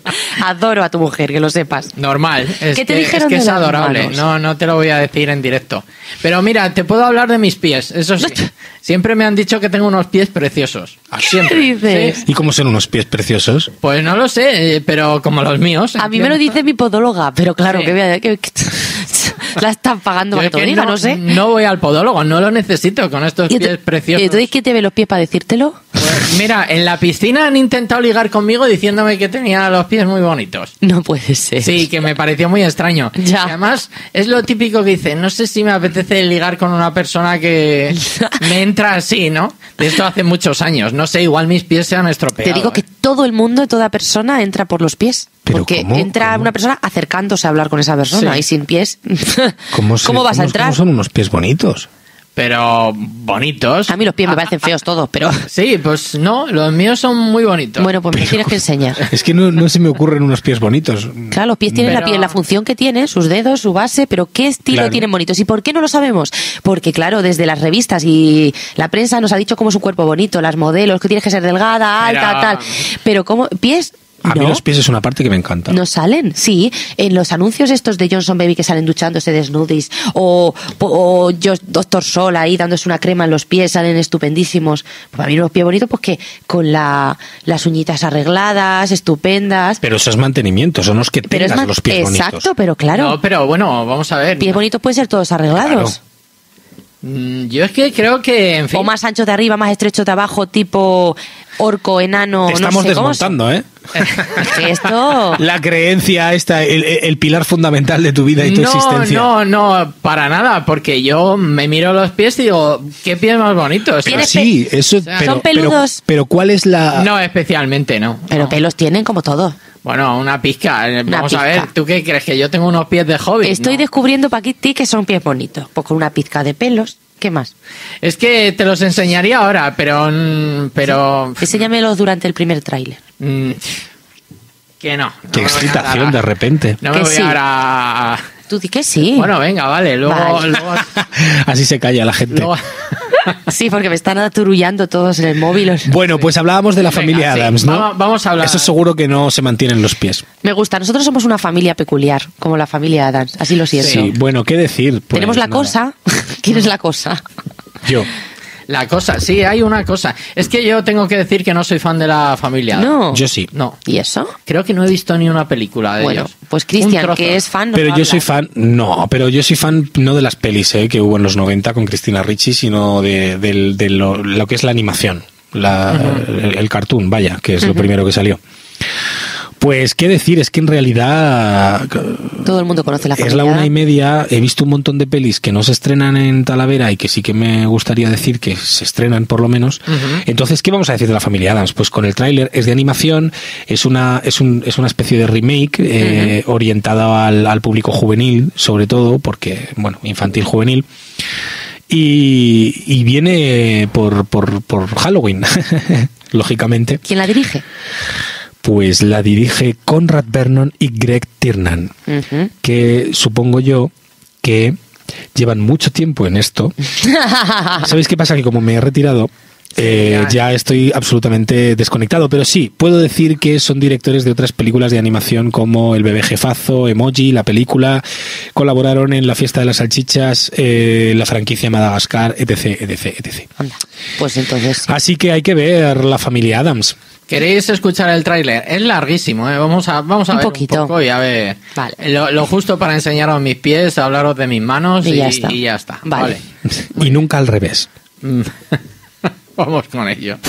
D: Adoro a tu mujer, que lo sepas.
B: Normal. Es
D: ¿Qué te
B: que,
D: dijeron
B: es, que
D: de
B: es
D: las
B: adorable.
D: manos?
B: No, no te lo voy a decir en directo. Pero mira, te puedo hablar de mis pies, eso sí. Siempre me han dicho que tengo unos pies preciosos. Siempre.
D: ¿Qué dices?
B: ¿Sí?
C: ¿Y cómo son unos pies preciosos?
B: Pues no lo sé, pero como los míos.
D: A mí me lo dice mi podóloga, pero claro,
B: sí.
D: que voy a... Que, La están pagando
B: Yo
D: para
B: es
D: que te
B: que
D: lo diga,
B: no,
D: no sé.
B: No voy al podólogo, no lo necesito con estos
D: ¿Y
B: pies
D: ent-
B: preciosos.
D: ¿Y entonces quién te ve los pies para decírtelo?
B: Pues, mira, en la piscina han intentado ligar conmigo diciéndome que tenía los pies muy bonitos.
D: No puede ser.
B: Sí, que me pareció muy extraño.
D: Ya.
B: Y además, es lo típico que dice, no sé si me apetece ligar con una persona que me entra así, ¿no? De esto hace muchos años. No sé, igual mis pies se han estropeado.
D: Te digo que
B: ¿eh?
D: todo el mundo, toda persona entra por los pies.
C: ¿Pero
D: Porque
C: cómo?
D: entra
C: ¿Cómo?
D: una persona acercándose a hablar con esa persona
B: Sí.
D: y sin pies.
C: ¿Cómo, se-
D: ¿Cómo vas a
C: cómo-
D: entrar?
C: cómo son unos pies bonitos?
B: Pero bonitos.
D: A mí los pies me parecen feos todos, pero
B: Sí, pues no, los míos son muy bonitos.
D: bueno, pues me tienes que enseñar.
C: Es que no, no se me ocurren unos pies bonitos.
D: Claro, los pies tienen la
B: Pero-
D: piel, la función que tienen, sus dedos, su base, pero ¿qué estilo
C: Claro.
D: tienen bonitos? ¿Y por qué no lo sabemos? Porque, claro, desde las revistas y la prensa nos ha dicho cómo es su cuerpo bonito, las modelos, que tienes que ser delgada, alta,
B: Pero-
D: tal. Pero, ¿cómo? ¿Pies?
C: A mí
D: No.
C: los pies es una parte que me encanta.
D: No salen, sí. En los anuncios estos de Johnson Baby que salen duchándose desnudis, o, o yo, Doctor Sol ahí dándose una crema en los pies, salen estupendísimos. Pues a mí los pies bonitos, pues que con la, las uñitas arregladas, estupendas.
C: Pero eso es mantenimiento, son los que
D: Pero es
C: tengas
D: más,
C: los pies
D: exacto,
C: bonitos.
D: pero claro,
B: No, pero bueno, vamos a ver.
D: pies bonitos pueden ser todos arreglados.
B: Mm, Yo es que creo que, en fin...
D: O más anchos de arriba, más estrechos de abajo, tipo orco, enano,
C: Te estamos
D: no sé cómo.
C: desmontando, ¿eh?
D: Es que esto...
C: La creencia esta, el, el pilar fundamental de tu vida y tu
B: no,
C: existencia.
B: no, no, para nada, porque yo me miro los pies y digo, ¿qué pies más bonitos?
C: Pero
D: ¿Tienes
C: sí, eso,
B: sea,
C: pero,
D: ¿son peludos?
C: Pero, pero ¿cuál es la...?
B: No, especialmente no.
D: Pero
B: No.
D: pelos tienen como todo.
B: Bueno, una pizca. eh,
D: Una
B: Vamos a
D: pizca.
B: ver, ¿tú qué crees? ¿Que yo tengo unos pies de hobbit?
D: Estoy
B: No.
D: descubriendo para ti que son pies bonitos. Pues con una pizca de pelos. ¿Qué más?
B: Es que te los enseñaría ahora, pero... mm, pero
D: Enséñamelos durante el primer tráiler.
B: mm, que no. no
C: Qué
B: me voy a
C: excitación
B: dar a-
C: de repente.
B: No me
D: Que
B: voy
D: sí.
B: ahora a...
D: Tú di que sí.
B: Bueno, venga, vale. Luego...
D: Vale.
B: luego,
C: Así se calla la gente.
B: luego-
D: Sí, porque me están aturullando todos en el móvil.
C: Bueno, pues hablábamos de la
B: Venga,
C: familia
B: sí,
C: Adams, ¿no?
B: vamos- vamos a hablar.
C: Eso seguro que no se mantienen los pies.
D: Me gusta. Nosotros somos una familia peculiar, como la familia Adams. Así lo siento.
C: Sí, bueno, ¿qué decir? Pues
D: Tenemos la
C: nada.
D: cosa. ¿Quién es la cosa?
C: Yo.
B: La cosa, sí, hay una cosa. Es que yo tengo que decir que no soy fan de la familia.
D: No.
C: Yo sí.
B: No.
D: ¿Y eso?
B: Creo que no he visto ni una película de
D: Bueno,
B: ellos.
D: pues
B: Un
D: Cristian,
B: trozo.
D: que es fan. nos
C: Pero
D: va a
C: yo
D: hablar.
C: soy fan, no, pero yo soy fan no de las pelis eh, que hubo en los noventa con Cristina Ricci, sino de, del- de lo, lo que es la animación, la, el, el cartoon, vaya, que es lo primero que salió. Pues qué decir, es que en realidad
D: Todo el mundo conoce la familia
C: es la una y
D: Adams.
C: media, he visto un montón de pelis que no se estrenan en Talavera y que sí que me gustaría decir que se estrenan por lo menos. Entonces, ¿qué vamos a decir de la familia Adams? Pues con el tráiler es de animación, es una, es un, es una especie de remake eh, orientado al, al público juvenil, sobre todo, porque, bueno, infantil juvenil. Y, y viene por, por, por Halloween, lógicamente.
D: ¿Quién la dirige?
C: Pues la dirige Conrad Vernon y Greg Tiernan,
D: Ujú.
C: que supongo yo que llevan mucho tiempo en esto. ¿Sabéis qué pasa? Que como me he retirado, eh, ya estoy absolutamente desconectado, pero sí, puedo decir que son directores de otras películas de animación como El bebé jefazo, Emoji, la película, colaboraron en La fiesta de las salchichas, eh, la franquicia Madagascar, etc, etc, etc.
D: Anda. Pues entonces. sí.
C: Así que hay que ver La familia Adams.
B: ¿Queréis escuchar el tráiler? Es larguísimo, ¿eh? Vamos a, vamos a
D: Un
B: ver
D: poquito.
B: un poco y a ver.
D: Vale.
B: Lo, lo justo para enseñaros mis pies, hablaros de mis manos y,
D: Y ya está.
B: y ya está.
D: Vale.
C: Y nunca al revés.
B: Vale. Vamos con ello.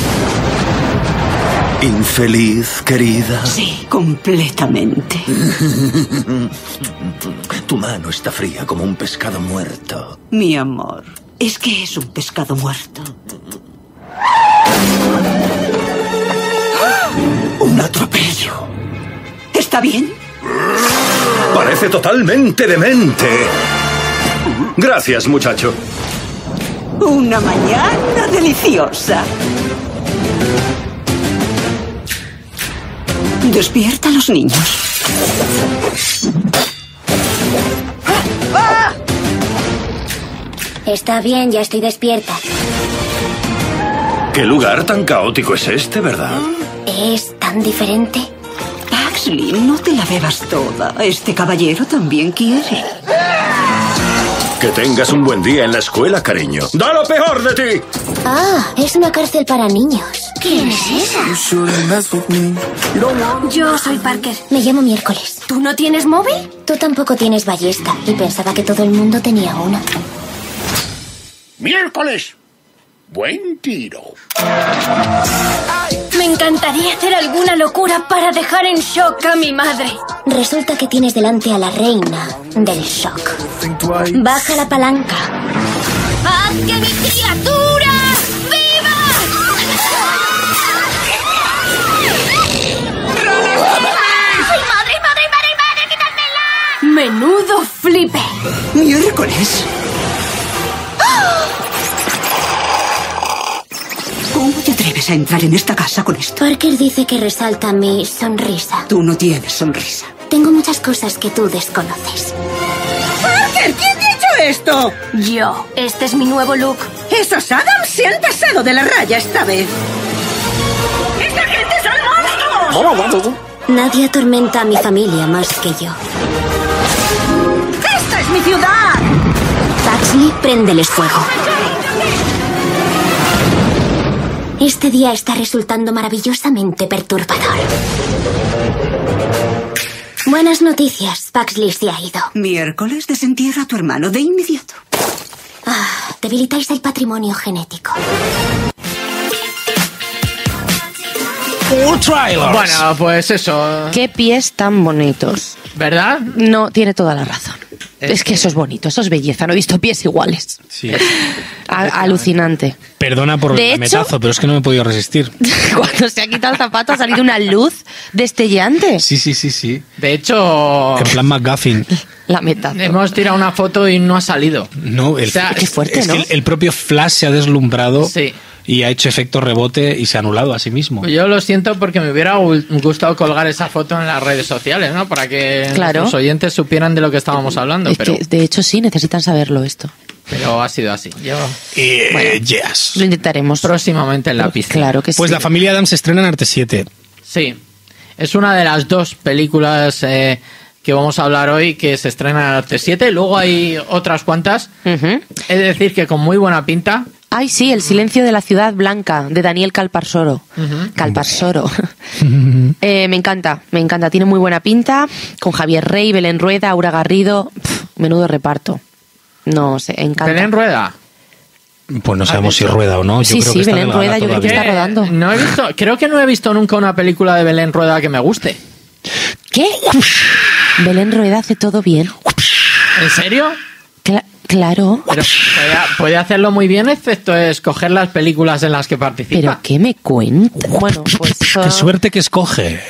E: Infeliz, querida.
F: Sí, completamente.
E: Tu mano está fría como un pescado muerto.
F: Mi amor, es que es un pescado muerto.
E: Un atropello.
F: ¿Está bien?
E: Parece totalmente demente. Gracias, muchacho.
F: Una mañana deliciosa. Despierta a los niños.
G: Está bien, ya estoy despierta.
E: ¿Qué lugar tan caótico es este, verdad?
G: ¿Es tan diferente?
F: Paxley, no te la bebas toda. Este caballero también quiere.
E: Que tengas un buen día en la escuela, cariño. ¡Da lo peor de ti!
G: Ah, es una cárcel para niños. ¿Quién es esa?
H: Yo soy Parker.
G: Me llamo Miércoles.
H: ¿Tú no tienes móvil?
G: Tú tampoco tienes ballesta y pensaba que todo el mundo tenía uno.
I: Miércoles. Buen tiro.
H: Me encantaría hacer alguna locura para dejar en shock a mi madre.
G: Resulta que tienes delante a la reina del shock. Baja la palanca.
H: ¡Haz que mi criatura viva! ¡Ay, madre, madre, madre, madre, quítadmela! ¡Menudo flipe!
F: Miércoles. ¿Cómo te atreves a entrar en esta casa con esto?
G: Parker dice que resalta mi sonrisa.
F: Tú no tienes sonrisa.
G: Tengo muchas cosas que tú desconoces.
F: ¡Parker! ¿Quién te ha hecho esto?
H: Yo. Este es mi nuevo look.
F: Esos Adams se han pasado de la raya esta vez. ¡Esta gente son monstruos!
G: Nadie atormenta a mi familia más que yo.
F: ¡Esta es mi ciudad!
G: Paxley, préndeles fuego. Este día está resultando maravillosamente perturbador. Buenas noticias, Paxley se ha ido.
F: Miércoles, desentierra a tu hermano de inmediato.
G: Ah, debilitáis el patrimonio genético.
B: Bueno, pues eso.
D: Qué pies tan bonitos.
B: ¿Verdad?
D: No, tiene toda la razón. Es, es que eso es bonito, eso es belleza. No he visto pies iguales.
C: Sí.
D: A- alucinante.
C: Perdona por
D: De
C: el
D: hecho-
C: metazo, pero es que no me he podido resistir.
D: Cuando se ha quitado el zapato ha salido una luz destellante.
C: Sí, sí, sí, sí.
B: De hecho,
C: En plan McGuffin.
D: La meta.
B: hemos tirado una foto y no ha salido.
C: No, el,
B: O sea,
D: qué fuerte,
C: es
D: ¿no?
C: que el, el propio Flash se ha deslumbrado
B: Sí.
C: y ha hecho efecto rebote y se ha anulado a sí mismo.
B: Yo lo siento porque me hubiera gu- gustado colgar esa foto en las redes sociales, ¿no? Para que
D: Claro.
B: los oyentes supieran de lo que estábamos hablando,
D: Es
B: pero,
D: que, de hecho, sí, necesitan saberlo esto.
B: pero ha sido así. Yo
C: Eh,
D: Bueno.
C: yes.
D: Lo intentaremos.
B: próximamente en la pista.
D: Claro que
C: Pues
D: sí.
C: la familia Adams se estrena en Arte siete.
B: Sí. Es una de las dos películas eh, que vamos a hablar hoy que se estrenan en Arte siete. Luego hay otras cuantas.
D: Ujú.
B: Es decir, que con muy buena pinta.
D: Ay, sí, El silencio de la ciudad blanca, de Daniel Calparsoro. Calparsoro. Eh, me encanta, me encanta. Tiene muy buena pinta. Con Javier Rey, Belén Rueda, Aura Garrido. Pff, menudo reparto. No sé, encanta.
B: Belén Rueda.
C: Pues no sabemos si rueda o no. Yo
D: Sí,
C: creo
D: sí,
C: que está
D: Belén
C: delgada
D: Rueda, yo creo que
C: todavía.
D: está rodando.
B: No he visto, creo que no he visto nunca una película de Belén Rueda que me guste.
D: ¿Qué? Belén Rueda hace todo bien.
B: ¿En serio?
D: Cla- claro.
B: Pero puede, puede hacerlo muy bien, excepto escoger las películas en las que participa.
D: ¿Pero qué me cuenta? Bueno, pues...
C: Qué
D: uh,
C: suerte que escoge.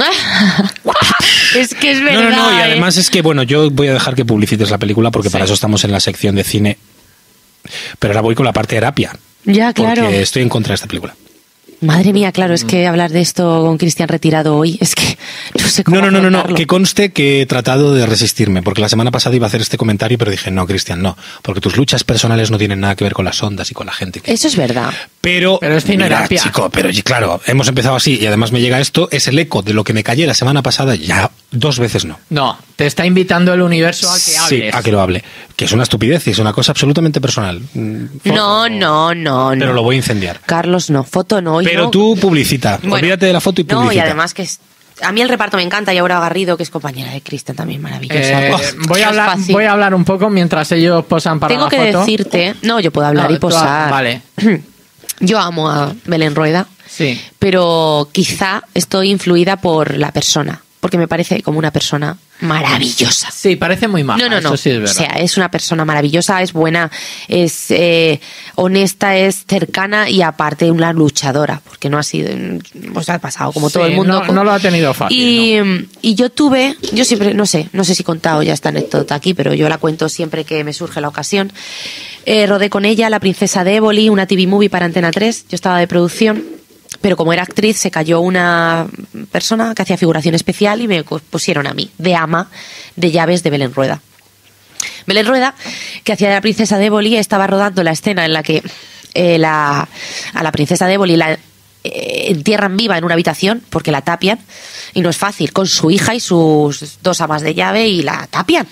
D: es que es
C: No,
D: verdad.
C: no, no. Y
D: ¿eh?
C: además es que, bueno, yo voy a dejar que publicites la película porque
B: Sí.
C: para eso estamos en la sección de cine. Pero ahora voy con la parte de terapia.
D: Ya, claro.
C: Porque estoy en contra de esta película.
D: Madre mía, claro, es que hablar de esto con Cristian retirado hoy, es que no sé cómo
C: No, no, no, no, no,
D: afrontarlo.
C: que conste que he tratado de resistirme, porque la semana pasada iba a hacer este comentario, pero dije, no, Cristian, no, porque tus luchas personales no tienen nada que ver con las ondas y con la gente. que-
D: Eso es verdad.
C: Pero,
B: Pero es
C: mira,
B: cinerapia.
C: chico, pero y claro, hemos empezado así y además me llega esto, es el eco de lo que me callé la semana pasada, ya dos veces no.
B: No, te está invitando el universo a que
C: Sí,
B: hables.
C: a que lo hable. Que es una estupidez y es una cosa absolutamente personal. Mm,
D: No, no, no,
C: Pero
D: no.
C: lo voy a incendiar.
D: Carlos, no, foto no. hoy
C: Pero
D: no.
C: tú publicita,
D: Bueno,
C: olvídate de la foto y publicita.
D: No, y además que es... A mí el reparto me encanta y Aura Garrido, que es compañera de Cristian, también maravillosa.
B: Eh,
D: Oh,
B: voy,
D: no
B: a
D: es
B: hablar,
D: fácil.
B: voy a hablar un poco mientras ellos posan para
D: Tengo
B: la
D: que
B: foto.
D: decirte... No, yo puedo hablar
B: No,
D: y
B: tú
D: posar.
B: ha- vale.
D: Yo amo a Belén Rueda,
B: Sí.
D: pero quizá estoy influida por la persona, porque me parece como una persona maravillosa.
B: Sí, parece muy maja.
D: No, no, no.
B: Eso sí es
D: o
B: verdad.
D: sea, es una persona maravillosa, es buena, es eh, honesta, es cercana y aparte una luchadora, porque no ha sido, pues ha pasado como
B: Sí,
D: todo el mundo.
B: no- no lo ha tenido fácil,
D: Y, y yo tuve, yo siempre, no sé, no sé si he contado ya esta anécdota aquí, pero yo la cuento siempre que me surge la ocasión. Eh, rodé con ella La princesa de Éboli, una T V movie para Antena tres. Yo estaba de producción. Pero como era actriz, se cayó una persona que hacía figuración especial y me pusieron a mí, de ama de llaves de Belén Rueda. Belén Rueda, que hacía de la princesa de Éboli, estaba rodando la escena en la que eh, la, a la princesa de Éboli la eh, entierran viva en una habitación porque la tapian, y no es fácil, con su hija y sus dos amas de llave y la tapian.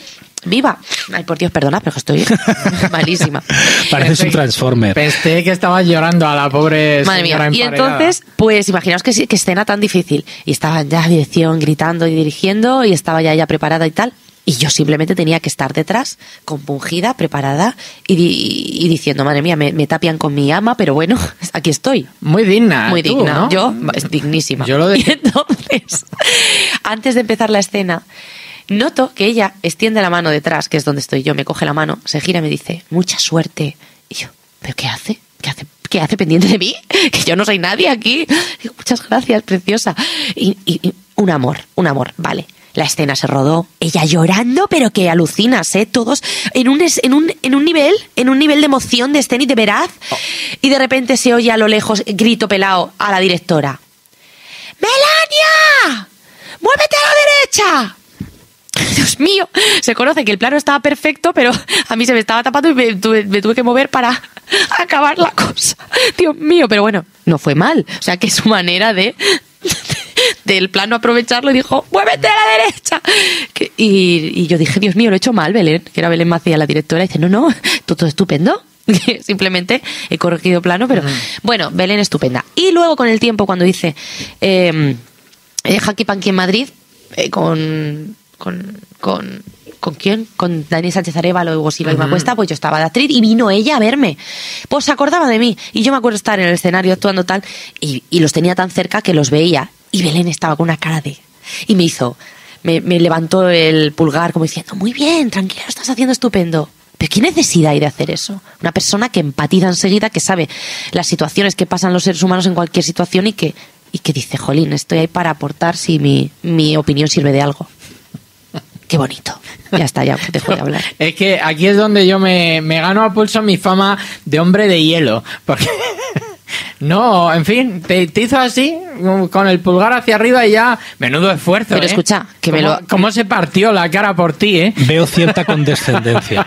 D: viva. Ay, por Dios, perdona, pero que estoy malísima.
C: Pareces un Transformer.
B: Pensé que estabas llorando a la pobre
D: Madre
B: señora
D: mía. Y
B: emparedada.
D: entonces, pues imaginaos que, que escena tan difícil. Y estaba ya dirección gritando y dirigiendo y estaba ya ella preparada y tal. Y yo simplemente tenía que estar detrás, compungida, preparada y, di- y diciendo, madre mía, me, me tapian con mi ama, pero bueno, aquí estoy.
B: Muy digna.
D: Muy
B: tú,
D: digna.
B: ¿no?
D: Yo, es dignísima.
B: Yo lo de-
D: Y entonces, antes de empezar la escena, noto que ella extiende la mano detrás, que es donde estoy yo, me coge la mano, se gira y me dice, mucha suerte. Y yo, ¿pero qué hace? ¿Qué hace? ¿Qué hace pendiente de mí? Que yo no soy nadie aquí. Digo, muchas gracias, preciosa. Y, y- y un amor, un amor, vale. La escena se rodó, ella llorando, pero que alucinas, ¿eh? Todos en un, es- en un, en un nivel, en un nivel de emoción, de escena y de veraz. Y de repente se oye a lo lejos, grito pelado a la directora. ¡Melania! ¡Muévete a la derecha! Dios mío, se conoce que el plano estaba perfecto, pero a mí se me estaba tapando y me tuve, me tuve que mover para acabar la cosa. Dios mío, pero bueno, no fue mal. O sea, que su manera de del plano aprovecharlo y dijo, ¡muévete a la derecha! Que- y, y yo dije, Dios mío, lo he hecho mal, Belén, que era Belén Macía, la directora, y dice, no, no, todo estupendo. Simplemente he corregido plano, pero bueno, Belén estupenda. Y luego con el tiempo, cuando hice eh, eh, Hanky Panky en Madrid, eh, con, con, con, ¿con quién? Con Dani Sánchez Arévalo y Hugo Silva y
B: Ujú.
D: Macuesta, pues yo estaba de actriz y vino ella a verme. Pues se acordaba de mí. Y yo me acuerdo estar en el escenario actuando tal, y, y los tenía tan cerca que los veía. Y Belén estaba con una cara de... Y me hizo... Me, me levantó el pulgar como diciendo, muy bien, tranquila, lo estás haciendo estupendo. Pero ¿qué necesidad hay de hacer eso? Una persona que empatiza enseguida, que sabe las situaciones que pasan los seres humanos en cualquier situación y que, y que dice, jolín, estoy ahí para aportar si mi, mi opinión sirve de algo. Qué bonito. Ya está, ya dejo de hablar.
B: Es que aquí es donde yo me, me gano a pulso mi fama de hombre de hielo. Porque... No, en fin, te, te hizo así, con el pulgar hacia arriba y ya, menudo esfuerzo.
D: Pero
B: ¿eh?
D: escucha, que me
B: ¿Cómo,
D: lo-
B: cómo se partió la cara por ti, ¿eh?
C: Veo cierta condescendencia.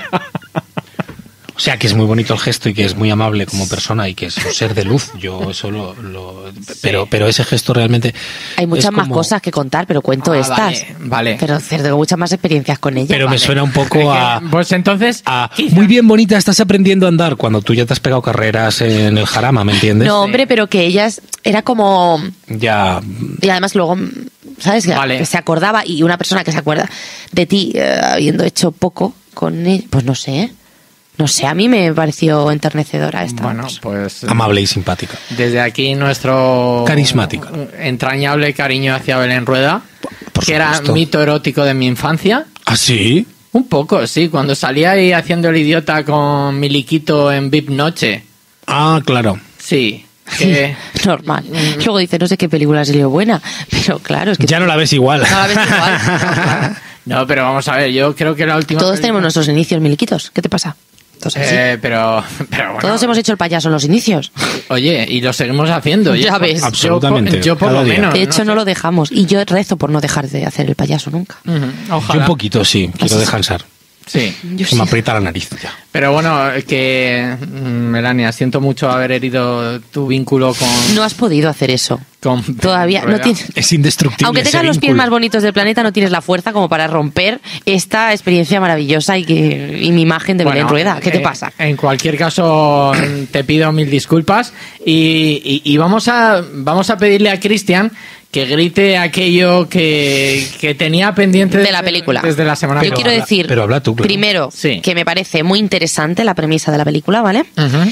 C: O sea, que es muy bonito el gesto y que es muy amable como persona y que es un ser de luz. Yo eso lo... lo- pero, pero ese gesto realmente...
D: Hay muchas
C: es
D: más
C: como-
D: cosas que contar, pero cuento
B: Ah,
D: estas.
B: vale, vale.
D: Pero tengo muchas más experiencias con ella.
C: Pero me
D: Vale.
C: suena un
B: Es
C: poco
B: que,
C: a...
B: pues entonces,
C: a,
B: quizá-
C: muy bien, bonita, estás aprendiendo a andar cuando tú ya te has pegado carreras en el jarama, ¿me entiendes?
D: No, hombre, pero que ella es- era como...
C: Ya...
D: Y además luego, ¿sabes? Que
B: Vale.
D: se acordaba, y una persona que se acuerda de ti eh, habiendo hecho poco con él, pues no sé, no sé, a mí me pareció enternecedora esta.
B: Bueno,
D: cosa.
B: pues
C: Amable y simpática.
B: desde aquí nuestro
C: Carismática.
B: entrañable cariño hacia Belén Rueda,
C: Por
B: que era
C: supuesto.
B: mito erótico de mi infancia.
C: ¿Ah, sí?
B: Un poco, sí, cuando salía ahí haciendo el idiota con Miliquito en V I P Noche.
C: Ah, claro.
B: Sí, que
D: Normal. Luego dice, no sé qué película salió buena, pero claro, es que
C: Ya no la ves igual.
D: no la ves igual. No, claro.
B: no, pero vamos a ver, yo creo que la última
D: Todos
B: película-
D: tenemos nuestros inicios miliquitos. ¿Qué te pasa? Todos, así.
B: Eh, pero, pero bueno,
D: Todos hemos hecho el payaso en los inicios.
B: oye, y lo seguimos haciendo. y
D: Ya
B: eso-
D: ves.
B: yo por-
C: Absolutamente,
B: Yo, por
C: cada
B: lo
C: día.
B: menos.
D: De hecho, no,
B: sé.
D: lo dejamos. Y yo rezo por no dejar de hacer el payaso nunca.
B: Ujú,
C: Yo
B: ojalá.
C: un poquito, sí. Quiero descansar.
B: Sí.
D: Yo
C: Se me
D: sí.
C: aprieta la nariz ya.
B: Pero bueno, que mm, Melania, siento mucho haber herido tu vínculo con.
D: No has podido hacer eso.
B: con
D: Todavía no
B: Rueda.
D: tienes.
C: Es indestructible.
D: Aunque
C: ese
D: tengas los pies
C: vínculo.
D: más bonitos del planeta, no tienes la fuerza como para romper esta experiencia maravillosa y que y mi imagen de Belén
B: Bueno,
D: Rueda. ¿Qué te
B: eh,
D: pasa?
B: En cualquier caso, te pido mil disculpas y, y- y vamos a vamos a pedirle a Cristian que grite aquello que, que tenía pendiente
D: De la película.
B: desde la semana
D: Yo
B: pasada.
D: quiero decir,
C: pero habla tú, claro.
D: primero,
B: Sí.
D: que me parece muy interesante la premisa de la película, ¿vale?
B: Ujú.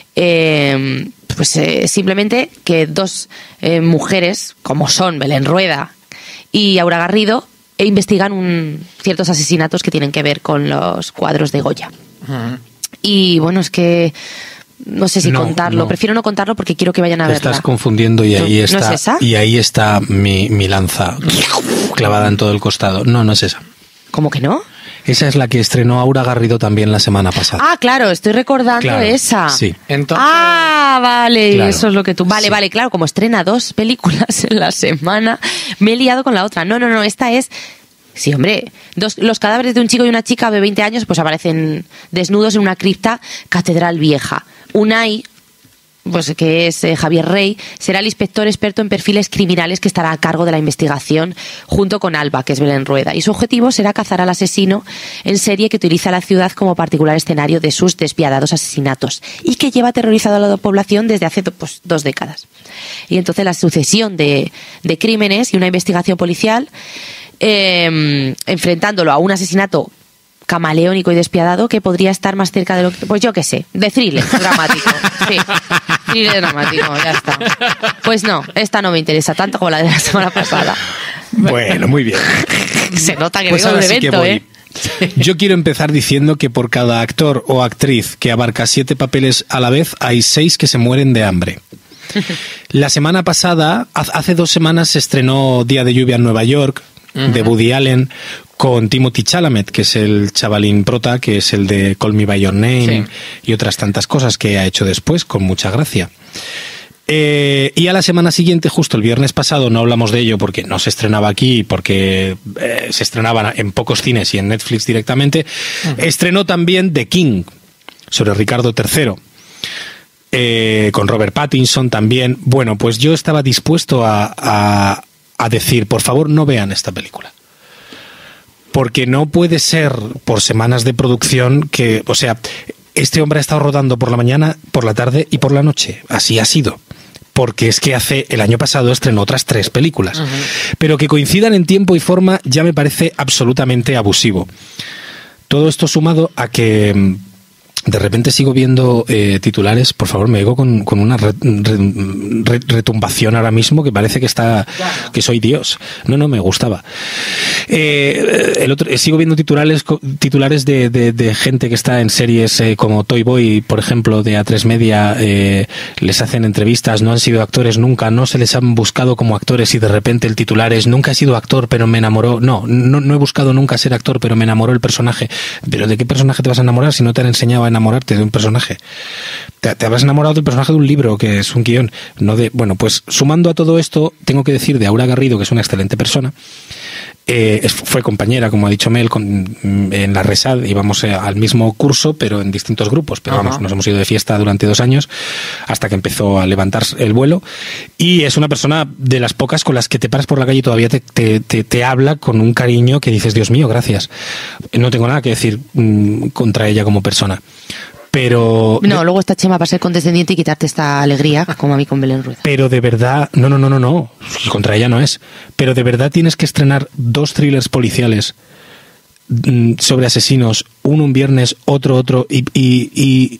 D: Eh, pues eh, simplemente que dos eh, mujeres, como son Belén Rueda y Aura Garrido, e investigan un- ciertos asesinatos que tienen que ver con los cuadros de Goya.
B: Ujú.
D: Y bueno, es que no sé si
C: No,
D: contarlo.
C: no.
D: Prefiero no contarlo porque quiero que vayan a
C: Te
D: verla.
C: estás confundiendo y
D: ¿No-
C: ahí
D: no
C: está.
D: es esa?
C: Y ahí está mi, mi lanza clavada en todo el costado. No, no es esa.
D: ¿Cómo que no?
C: Esa es la que estrenó Aura Garrido también la semana pasada.
D: Ah, claro, estoy recordando
C: Claro,
D: esa.
C: sí.
B: Entonces,
D: Ah, vale,
C: Claro,
D: eso es lo que tú... Vale,
C: sí.
D: vale, claro, como estrena dos películas en la semana, me he liado con la otra. No, no, no, esta es... Sí, hombre, dos, los cadáveres de un chico y una chica de veinte años pues aparecen desnudos en una cripta catedral vieja. Unai, pues que es eh, Javier Rey, será el inspector experto en perfiles criminales que estará a cargo de la investigación junto con Alba, que es Belén Rueda. Y su objetivo será cazar al asesino en serie que utiliza la ciudad como particular escenario de sus despiadados asesinatos y que lleva aterrorizado a la población desde hace pues, dos décadas. Y entonces la sucesión de, de crímenes y una investigación policial eh, enfrentándolo a un asesinato camaleónico y despiadado que podría estar más cerca de lo que... Pues yo qué sé, de thriller dramático. Sí, thriller dramático, ya está. Pues no, esta no me interesa tanto como la de la semana pasada.
C: Bueno, muy bien.
D: Se nota que
C: pues
D: vengo de un
C: sí
D: evento, ¿eh?
C: Yo quiero empezar diciendo que por cada actor o actriz que abarca siete papeles a la vez, hay seis que se mueren de hambre. La semana pasada, hace dos semanas, se estrenó Día de lluvia en Nueva York, uh-huh. de Woody Allen, con Timothy Chalamet, que es el chavalín prota, que es el de Call Me By Your Name, sí. y otras tantas cosas que ha hecho después, con mucha gracia. Eh, y a la semana siguiente, justo el viernes pasado, no hablamos de ello porque no se estrenaba aquí, porque eh, se estrenaba en pocos cines y en Netflix directamente, uh-huh. estrenó también The King, sobre Ricardo tercero. Eh, con Robert Pattinson también. Bueno, pues yo estaba dispuesto a, a, a decir, por favor, no vean esta película. Porque no puede ser por semanas de producción que, o sea, este hombre ha estado rodando por la mañana, por la tarde y por la noche. Así ha sido. Porque es que hace el año pasado estrenó otras tres películas. Uh-huh. Pero que coincidan en tiempo y forma ya me parece absolutamente abusivo. Todo esto sumado a que de repente sigo viendo eh, titulares, por favor, me oigo con, con una re, re, retumbación ahora mismo que parece que está que soy Dios. No, no, me gustaba. Eh, el otro, sigo viendo titulares titulares de, de, de gente que está en series eh, como Toy Boy, por ejemplo, de A tres Media, eh, les hacen entrevistas, no han sido actores nunca, no se les han buscado como actores y de repente el titular es nunca he sido actor pero me enamoró. No, no, no he buscado nunca ser actor pero me enamoró el personaje. ¿Pero de qué personaje te vas a enamorar si no te han enseñado a enamorarte de un personaje? Te, te habrás enamorado del personaje de un libro, que es un guión, no de... Bueno, pues sumando a todo esto, tengo que decir de Aura Garrido, que es una excelente persona. Eh, fue compañera, como ha dicho Mel, con, en la Resad, íbamos al mismo curso, pero en distintos grupos, pero vamos, nos hemos ido de fiesta durante dos años, hasta que empezó a levantar el vuelo, y es una persona de las pocas con las que te paras por la calle y todavía te, te, te, te habla con un cariño que dices, Dios mío, gracias. No tengo nada que decir mmm, contra ella como persona. Pero...
D: No, luego está Chema para ser condescendiente y quitarte esta alegría, como a mí con Belén Rueda.
C: Pero de verdad... No, no, no, no, no. Contra ella no es. Pero de verdad tienes que estrenar dos thrillers policiales sobre asesinos, uno un viernes, otro otro, y, y, y,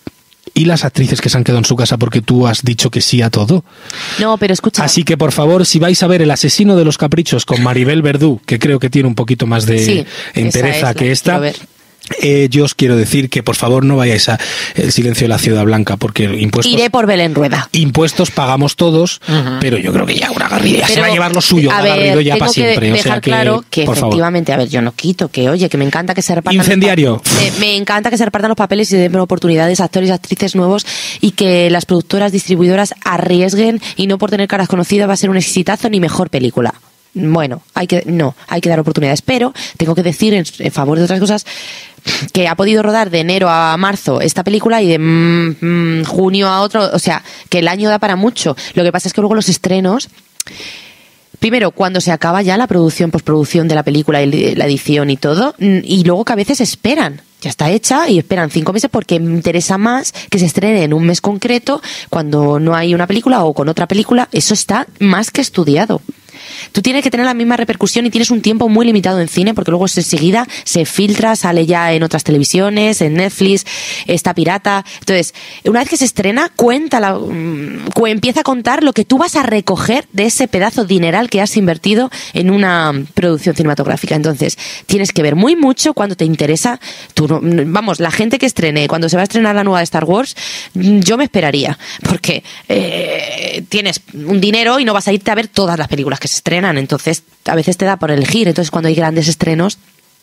C: y las actrices que se han quedado en su casa porque tú has dicho que sí a todo.
D: No, pero escucha...
C: Así que, por favor, si vais a ver El asesino de los caprichos con Maribel Verdú, que creo que tiene un poquito más de sí, entereza que esta... Eh, yo os quiero decir que por favor no vayáis a El silencio de la ciudad blanca, porque impuestos...
D: Iré por Belén Rueda.
C: Impuestos pagamos todos, uh-huh. pero yo creo que ya una Garrido ya se va a llevar lo suyo, a ver, Garrido ya para siempre.
D: Dejar
C: o sea que,
D: claro que efectivamente,
C: favor.
D: a ver, yo no quito, que oye, que me encanta que se repartan...
C: Incendiario.
D: Los me, me encanta que se repartan los papeles y den oportunidades a actores y actrices nuevos y que las productoras, distribuidoras arriesguen y no por tener caras conocidas va a ser un exitazo ni mejor película. Bueno, hay que no, hay que dar oportunidades, pero tengo que decir en, en favor de otras cosas que ha podido rodar de enero a marzo esta película y de mm, mm, junio a otro, o sea, que el año da para mucho. Lo que pasa es que luego los estrenos, primero, cuando se acaba ya la producción, postproducción de la película y la edición y todo, y luego que a veces esperan. Ya está hecha y esperan cinco meses porque me interesa más que se estrene en un mes concreto cuando no hay una película o con otra película. Eso está más que estudiado. Tú tienes que tener la misma repercusión y tienes un tiempo muy limitado en cine porque luego enseguida se filtra, sale ya en otras televisiones, en Netflix, está pirata. Entonces, una vez que se estrena, cuenta la, cu- empieza a contar lo que tú vas a recoger de ese pedazo dineral que has invertido en una producción cinematográfica. Entonces, tienes que ver muy mucho cuando te interesa. Tú no, vamos, la gente que estrene, cuando se va a estrenar la nueva de Star Wars, yo me esperaría porque eh, tienes un dinero y no vas a irte a ver todas las películas que se estrenan, entonces a veces te da por elegir, entonces cuando hay grandes estrenos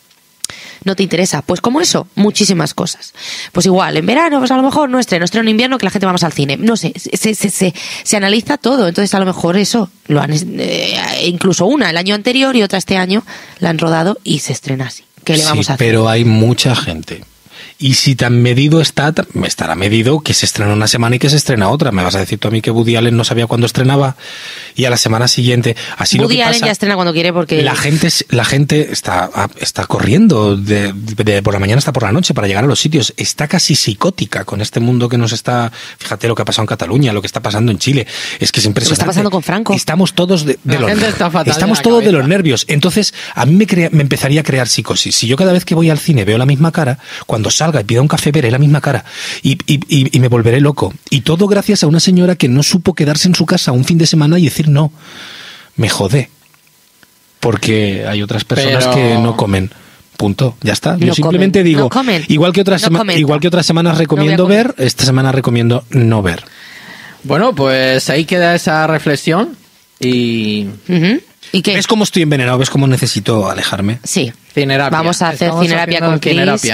D: no te interesa, pues como eso, muchísimas cosas. Pues igual, en verano, pues a lo mejor no estreno, estreno en invierno que la gente va más al cine, no sé, se, se, se, se analiza todo, entonces a lo mejor eso, lo han eh, incluso una el año anterior y otra este año la han rodado y se estrena así. ¿Qué le vamos
C: sí,
D: a hacer?
C: Pero hay mucha gente Y si tan medido está, me estará medido que se estrena una semana y que se estrena otra. Me vas a decir tú a mí que Woody Allen no sabía cuándo estrenaba y a la semana siguiente. Así
D: Woody
C: lo que
D: Allen
C: pasa,
D: ya estrena cuando quiere porque...
C: La gente, la gente está, está corriendo de, de por la mañana hasta por la noche para llegar a los sitios. Está casi psicótica con este mundo que nos está... Fíjate lo que ha pasado en Cataluña, lo que está pasando en Chile. Es que es impresionante.
D: Lo que está pasando con Franco.
C: Estamos todos de, de
B: la
C: los,
B: gente está fatal
C: estamos
B: de la
C: todos
B: cabeza.
C: de los nervios. Entonces, a mí me, crea, me empezaría a crear psicosis. Si yo cada vez que voy al cine veo la misma cara, cuando salga y pida un café veré la misma cara y, y, y, y me volveré loco. Y todo gracias a una señora que no supo quedarse en su casa un fin de semana y decir no. Me jodé. Porque hay otras personas
B: Pero...
C: que no comen. Punto. Ya está. Yo
D: No
C: simplemente
D: comen,
C: digo,
D: no comen,
C: igual, que otras
D: no
C: sema-
D: comenta.
C: igual que otras semanas recomiendo
D: No voy a
C: ver, esta semana recomiendo no ver.
B: Bueno, pues ahí queda esa reflexión y...
D: Ujú. ¿Y qué?
C: ¿Ves cómo estoy envenenado? ¿Ves cómo necesito alejarme?
D: Sí.
B: Cinerapia.
D: Vamos a hacer
B: Estamos
D: cinerapia
B: haciendo
D: con Chris.
B: cinerapia.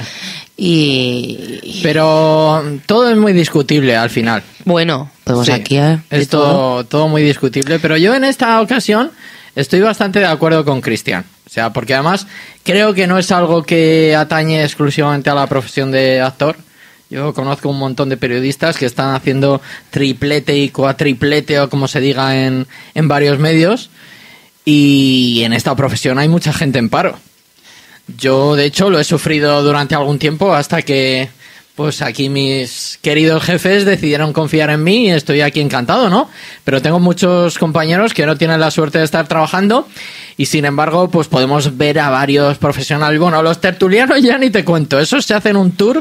D: Y...
B: Pero todo es muy discutible al final.
D: Bueno, podemos
B: Sí,
D: aquí... ¿eh? de
B: es todo, todo muy discutible, pero yo en esta ocasión estoy bastante de acuerdo con Cristian. O sea, porque además creo que no es algo que atañe exclusivamente a la profesión de actor. Yo conozco un montón de periodistas que están haciendo triplete y cuatriplete o como se diga en, en varios medios. Y en esta profesión hay mucha gente en paro. Yo, de hecho, lo he sufrido durante algún tiempo hasta que, pues aquí mis queridos jefes decidieron confiar en mí y estoy aquí encantado, ¿no? Pero tengo muchos compañeros que no tienen la suerte de estar trabajando y, sin embargo, pues podemos ver a varios profesionales. Bueno, los tertulianos ya ni te cuento. Esos se hacen un tour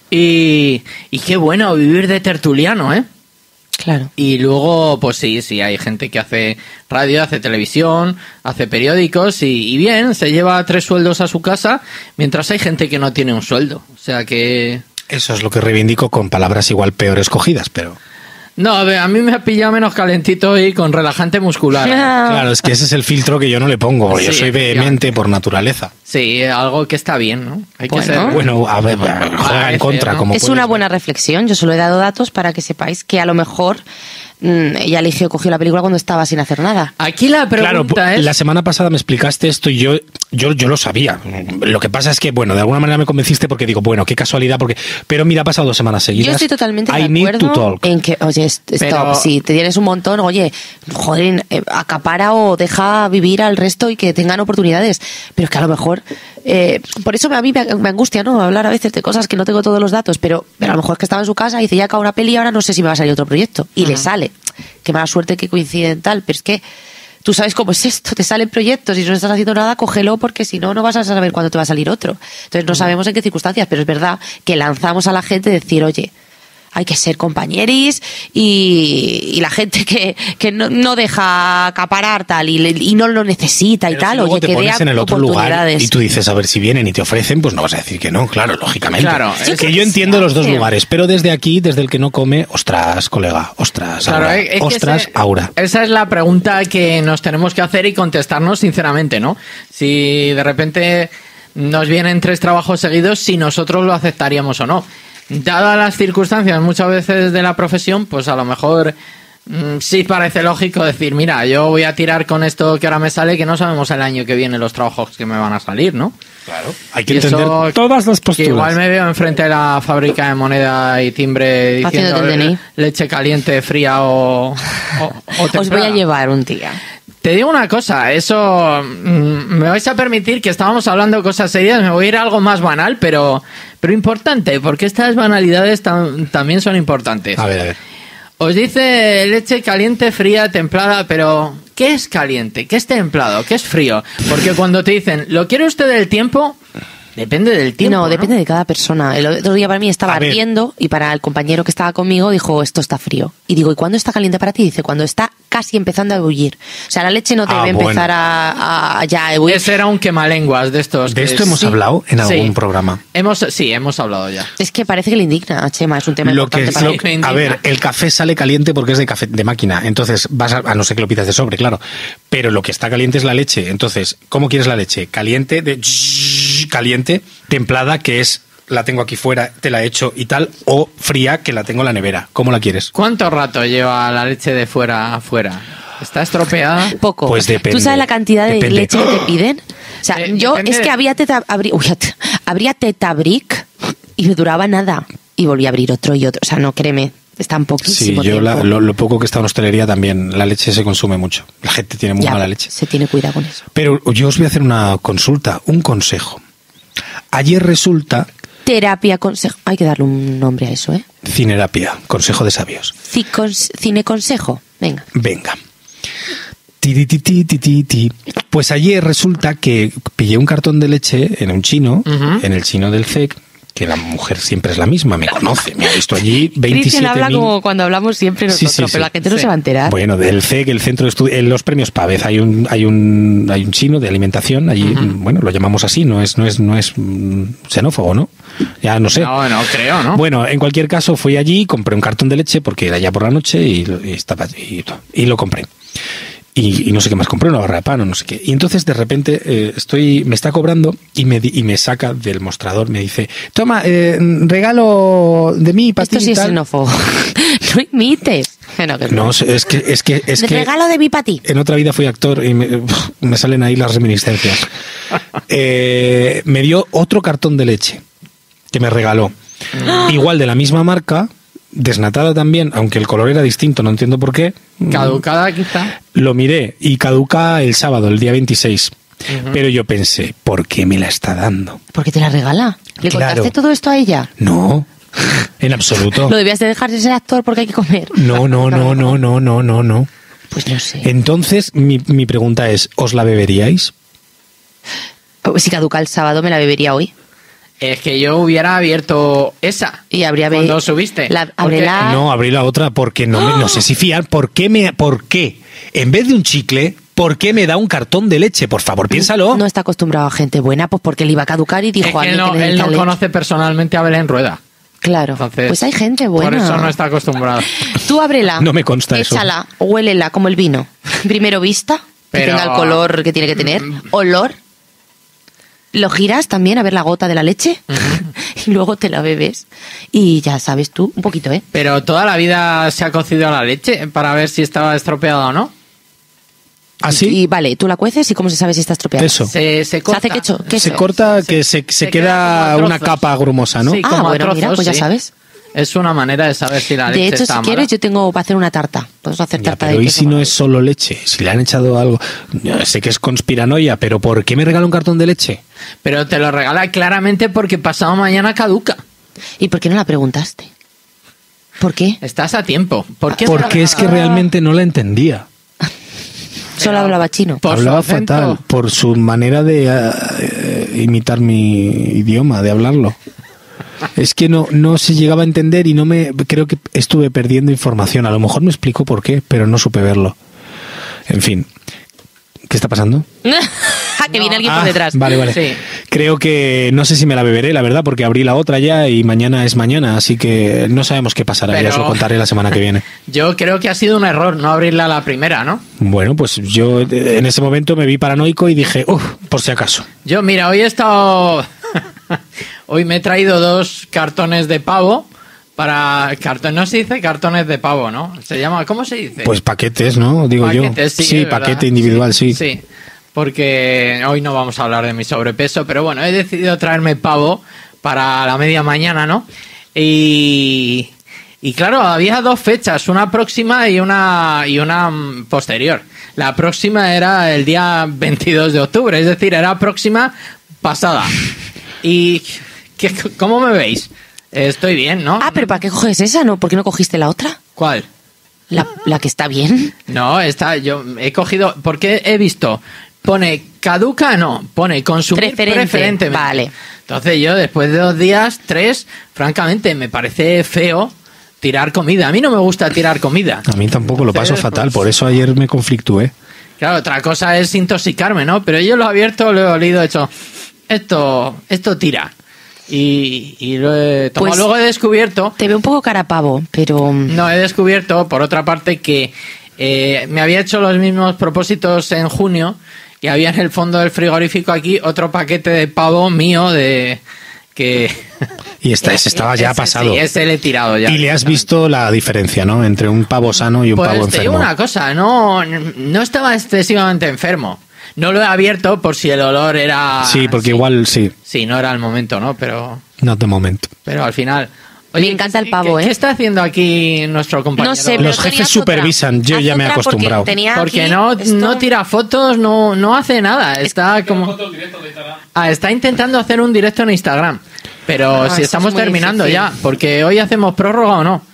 B: y, y qué bueno vivir de tertuliano, ¿eh?
D: Claro.
B: Y luego, pues sí, sí, hay gente que hace radio, hace televisión, hace periódicos y, y bien, se lleva tres sueldos a su casa, mientras hay gente que no tiene un sueldo. O sea que...
C: Eso es lo que reivindico con palabras igual peor escogidas, pero...
B: No, a ver, a mí me ha pillado menos calentito y con relajante muscular.
C: Claro, es que ese es el filtro que yo no le pongo, porque
B: Sí,
C: yo soy vehemente por naturaleza.
B: Sí, algo que está bien, ¿no? Hay que
D: Bueno.
B: ser...
C: Bueno, a ver, juega en
B: Parece,
C: contra,
B: ¿no?
C: como
D: Es
C: puedes
D: una
C: ver.
D: buena reflexión. Yo solo he dado datos para que sepáis que a lo mejor mmm, ella eligió, cogió la película cuando estaba sin hacer nada.
B: Aquí la
C: Claro,
B: pregunta es...
C: la semana pasada me explicaste esto y yo, yo, yo lo sabía. Lo que pasa es que, bueno, de alguna manera me convenciste porque digo, bueno, qué casualidad, porque pero mira, ha pasado dos semanas seguidas.
D: Yo estoy totalmente
C: I
D: de
C: need to
D: acuerdo
C: talk.
D: en que, oye, est- stop,
B: Pero-
D: si te tienes un montón, oye, joder, eh, acapara o deja vivir al resto y que tengan oportunidades. Pero es que a lo mejor, eh, por eso a mí me, me angustia, ¿no? Hablar a veces de cosas que no tengo todos los datos, pero, pero a lo mejor es que estaba en su casa y dice, ya acabo una peli y ahora no sé si me va a salir otro proyecto. Y le sale. Qué mala suerte que coinciden tal, pero es que tú sabes cómo es esto, te salen proyectos y si no estás haciendo nada, cógelo porque si no, no vas a saber cuándo te va a salir otro. Entonces no sabemos en qué circunstancias, pero es verdad que lanzamos a la gente decir, oye, hay que ser compañeris y, y la gente que, que no, no deja acaparar tal y, le- y no lo necesita y
C: Pero
D: tal,
C: si luego
D: oye,
C: te
D: que dé
C: pones en el otro lugar
D: oportunidades.
C: y tú dices, a ver, si vienen y te ofrecen, pues no vas a decir que no, claro, lógicamente.
B: Claro,
C: es
B: es
C: que
B: que
C: yo entiendo los dos
D: sí.
C: lugares, pero desde aquí, desde el que no come, ostras, colega, ostras,
B: Claro,
C: Aura,
B: es que
C: ostras,
B: ese-
C: Aura.
B: Esa es la pregunta que nos tenemos que hacer y contestarnos sinceramente, ¿no? Si de repente nos vienen tres trabajos seguidos, si nosotros lo aceptaríamos o no. Dadas las circunstancias muchas veces de la profesión, pues a lo mejor mm, sí parece lógico decir, mira, yo voy a tirar con esto que ahora me sale, que no sabemos el año que viene los trabajos que me van a salir, ¿no?
C: Claro, hay que
B: Y eso
C: entender todas las
B: Que
C: posturas.
B: igual me veo enfrente de la fábrica de moneda y timbre diciendo
D: Haciéndote el D N I.
B: leche caliente, fría o, o, o
D: Os voy a
B: templada.
D: llevar un día.
B: Te digo una cosa, eso mm, me vais a permitir que estábamos hablando de cosas serias, me voy a ir a algo más banal, pero, pero importante, porque estas banalidades tam- también son importantes.
C: A ver, a ver.
B: Os dice leche caliente, fría, templada, pero ¿qué es caliente? ¿Qué es templado? ¿Qué es frío? Porque cuando te dicen, ¿lo quiere usted del tiempo? Depende del tiempo.
D: No,
B: ¿no?
D: depende de cada persona. El otro día para mí estaba
C: A ver.
D: ardiendo y para el compañero que estaba conmigo dijo, esto está frío. Y digo, ¿y cuándo está caliente para ti? Dice, cuando está casi empezando a ebullir. O sea, la leche no
C: Ah,
D: debe
C: bueno.
D: empezar a, a ya a ebullir.
B: Ese era un quemalenguas de estos.
C: De
B: que
C: esto
B: es-
C: hemos
B: sí.
C: hablado en algún
B: Sí.
C: programa.
B: Hemos, sí, hemos hablado ya.
D: Es que parece que le indigna a Chema, es un tema
C: Lo que,
D: importante para
C: lo
D: mí.
C: que-
B: mí.
C: a ver, el café sale caliente porque es de café de máquina, entonces vas a, a no ser que lo pidas de sobre, claro, pero lo que está caliente es la leche. Entonces, ¿cómo quieres la leche? Caliente, de caliente, templada, que es la tengo aquí fuera, te la he hecho y tal, o fría, que la tengo en la nevera. ¿Cómo la quieres?
B: ¿Cuánto rato lleva la leche de fuera a fuera? ¿Está estropeada?
D: Poco.
C: Pues depende.
D: ¿Tú sabes la cantidad de
C: Depende.
D: leche que te piden? O sea,
B: Eh,
D: yo
B: depende
D: es que
B: de-
D: había teta, habría, uy, habría Tetabric y me duraba nada. Y volví a abrir otro y otro. O sea, no, créeme, está un poquísimo
C: Sí, yo la,
D: tiempo.
C: lo, lo poco que está en hostelería también, la leche se consume mucho. La gente tiene muy
D: Ya,
C: mala leche.
D: se tiene cuidado con eso.
C: Pero yo os voy a hacer una consulta, un consejo. Ayer resulta...
D: Terapia, consejo. Hay que darle un nombre a eso, ¿eh?
C: Cinerapia, consejo de sabios.
D: Cicons- Cine consejo. Venga.
C: Venga. Ti, ti, ti, ti, ti, ti, ti. Pues ayer resulta que pillé un cartón de leche en un chino,
B: Ujú.
C: en el chino del C E C, que la mujer siempre es la misma, me conoce, me ha visto allí
D: Cristian
C: veintisiete
D: habla
C: mil...
D: como cuando hablamos siempre
C: Sí,
D: nosotros,
C: sí, sí.
D: pero la gente no
B: Sí.
D: se va a enterar.
C: Bueno, del C E C, el Centro de Estudios, en los premios Pávez hay un hay un hay un chino de alimentación, allí, bueno, lo llamamos así, no es no es no es mm, xenófobo, ¿no? Ya no sé.
B: No, no creo, ¿no?
C: Bueno, en cualquier caso fui allí, compré un cartón de leche porque era ya por la noche y, y estaba y, y lo compré. Y, y no sé qué más compré, una barra de pan o no sé qué. Y entonces de repente eh, estoy me está cobrando y me di- y me saca del mostrador, me dice, toma, eh, regalo de mí para ti
D: Esto sí
C: y
D: es
C: tal.
D: xenófobo. No imites. Bueno, que
C: No, es que es que es
D: De
C: que
D: regalo de mi para ti.
C: en otra vida fui actor y me, uf, me salen ahí las reminiscencias. Eh, me dio otro cartón de leche que me regaló. Igual de la misma marca, desnatada también, aunque el color era distinto, no entiendo por qué.
B: Caducada quizá.
C: Lo miré y caduca el sábado, el día veintiséis. Pero yo pensé, ¿por qué me la está dando?
D: ¿Por qué te la regala? ¿Le
C: Claro.
D: contaste todo esto a ella?
C: No, en absoluto.
D: ¿Lo debías de dejar de ser actor porque hay que comer?
C: No, no, no, no, no, no, no, no.
D: Pues no sé.
C: Entonces, mi, mi pregunta es, ¿os la beberíais?
D: Pues si caduca el sábado me la bebería hoy.
B: Es que yo hubiera abierto esa.
D: Y habría be-
B: Cuando subiste.
D: La-
B: Porque-
D: ábrela.
C: No, abrí la otra porque no, me- no sé si fiar. ¿Por qué me, por qué? En vez de un chicle, ¿por qué me da un cartón de leche? Por favor, piénsalo.
D: No está acostumbrado a gente buena, pues porque le iba a caducar y
B: Es
D: dijo a
B: que
D: alguien
B: no,
D: que
B: él
D: necesita
B: no
D: leche.
B: conoce personalmente a Belén Rueda.
D: Claro.
B: Entonces,
D: Pues hay gente buena.
B: Por eso no está acostumbrado.
D: Tú ábrela.
C: No me consta eso.
D: Échala, huélela como el vino. Primero vista, que
B: Pero-
D: tenga el color que tiene que tener. Olor. Lo giras también a ver la gota de la leche. Y luego te la bebes. Y ya sabes tú, un poquito, ¿eh?
B: Pero toda la vida se ha cocido la leche para ver si estaba estropeada o no.
C: ¿Así?
D: Y vale, tú la cueces y cómo se sabe si está estropeada.
C: Eso.
B: Se, se corta.
D: hace queso. queso.
C: Se corta, que se, se,
B: se
C: queda,
B: queda como a
C: una
B: trozos.
C: capa grumosa, ¿no?
B: Sí,
D: Ah,
B: como a
D: bueno,
B: trozos,
D: mira, pues ya
B: sí.
D: sabes.
B: Es una manera de saber si la leche
D: De hecho, si
B: está mala.
D: quieres, yo tengo para hacer una tarta. Podemos hacer
C: Ya,
D: tarta
C: pero
D: de
C: ¿y
D: queso
C: si no
D: con-
C: es solo leche? Si le han echado algo... Yo sé que es conspiranoia, pero ¿por qué me regala un cartón de leche?
B: Pero te lo regala claramente porque pasado mañana caduca.
D: ¿Y por qué no la preguntaste? ¿Por qué?
B: Estás a tiempo. ¿Por qué te
C: Porque
B: lo
C: es que
B: regala?
C: realmente no la entendía.
D: Solo hablaba chino.
B: Por su
C: Hablaba
B: acento.
C: fatal, por su manera de eh, eh, imitar mi idioma, de hablarlo. Es que no, no se llegaba a entender y no me creo que estuve perdiendo información. A lo mejor me explicó por qué, pero no supe verlo. En fin, ¿qué está pasando?
D: que viene alguien
C: Ah,
D: por detrás.
C: Vale, vale.
B: Sí.
C: Creo que no sé si me la beberé, la verdad, porque abrí la otra ya y mañana es mañana, así que no sabemos qué pasará.
B: Pero-
C: Ya os lo contaré la semana que viene.
B: Yo creo que ha sido un error no abrirla a la primera, ¿no?
C: Bueno, pues yo eh, en ese momento me vi paranoico y dije, uff, por si acaso.
B: Yo, mira, hoy he estado... hoy me he traído dos cartones de pavo para... Cartón, no se dice cartones de pavo, ¿no? Se llama... ¿Cómo se dice?
C: Pues paquetes, ¿no? Digo
B: Paquetes,
C: yo.
B: sí,
C: Sí,
B: es verdad.
C: paquete individual, sí.
B: Sí, porque hoy no vamos a hablar de mi sobrepeso, pero bueno, he decidido traerme pavo para la media mañana, ¿no? Y, y claro, había dos fechas, una próxima y una, y una mm, posterior. La próxima era el día veintidós de octubre, es decir, era próxima pasada. ¿Y qué, cómo me veis? Estoy bien, ¿no?
D: Ah, pero ¿para qué coges esa? ¿No? ¿Por qué no cogiste la otra?
B: ¿Cuál?
D: La, la que está bien.
B: No, está, yo he cogido, porque he visto, pone caduca, no, pone consumir
D: Preferente,
B: preferentemente.
D: vale.
B: Entonces yo después de dos días, tres, francamente me parece feo tirar comida. A mí no me gusta tirar comida.
C: A mí tampoco lo paso
B: Entonces,
C: fatal,
B: pues,
C: por eso ayer me conflictué.
B: Claro, otra cosa es intoxicarme, ¿no? Pero yo lo he abierto, lo he olido, he hecho, esto, esto tira. Y, y lo he tomado.
D: Pues-
B: Luego he descubierto...
D: Te veo un poco cara a pavo, pero...
B: No, he descubierto, por otra parte, que eh, me había hecho los mismos propósitos en junio y había en el fondo del frigorífico aquí otro paquete de pavo mío de que...
C: Y esta, ese estaba ya
B: Ese
C: pasado.
B: Sí, ese le he tirado ya.
C: Y le has visto la diferencia, ¿no? Entre un pavo sano y un
B: Pues
C: pavo
B: te digo
C: enfermo.
B: una cosa, no, no estaba excesivamente enfermo. No lo he abierto por si el olor era...
C: Sí, porque
B: sí.
C: igual sí.
B: Sí, no era el momento, ¿no? Pero...
C: Not the moment.
B: Pero al final...
D: Oye, me encanta el pavo,
B: ¿qué,
D: ¿eh?
B: ¿Qué está haciendo aquí nuestro compañero?
D: No sé,
C: Los jefes supervisan, yo
D: Haz
C: ya me he
D: otra
C: acostumbrado.
D: Porque, tenía
B: Porque
D: aquí
B: no,
D: esto...
B: no tira fotos, no, no hace nada. Está como... Ah, está intentando hacer un directo en Instagram. Pero
D: Ah,
B: si
D: eso
B: estamos
D: es muy
B: terminando
D: difícil.
B: ya, porque hoy hacemos prórroga o no.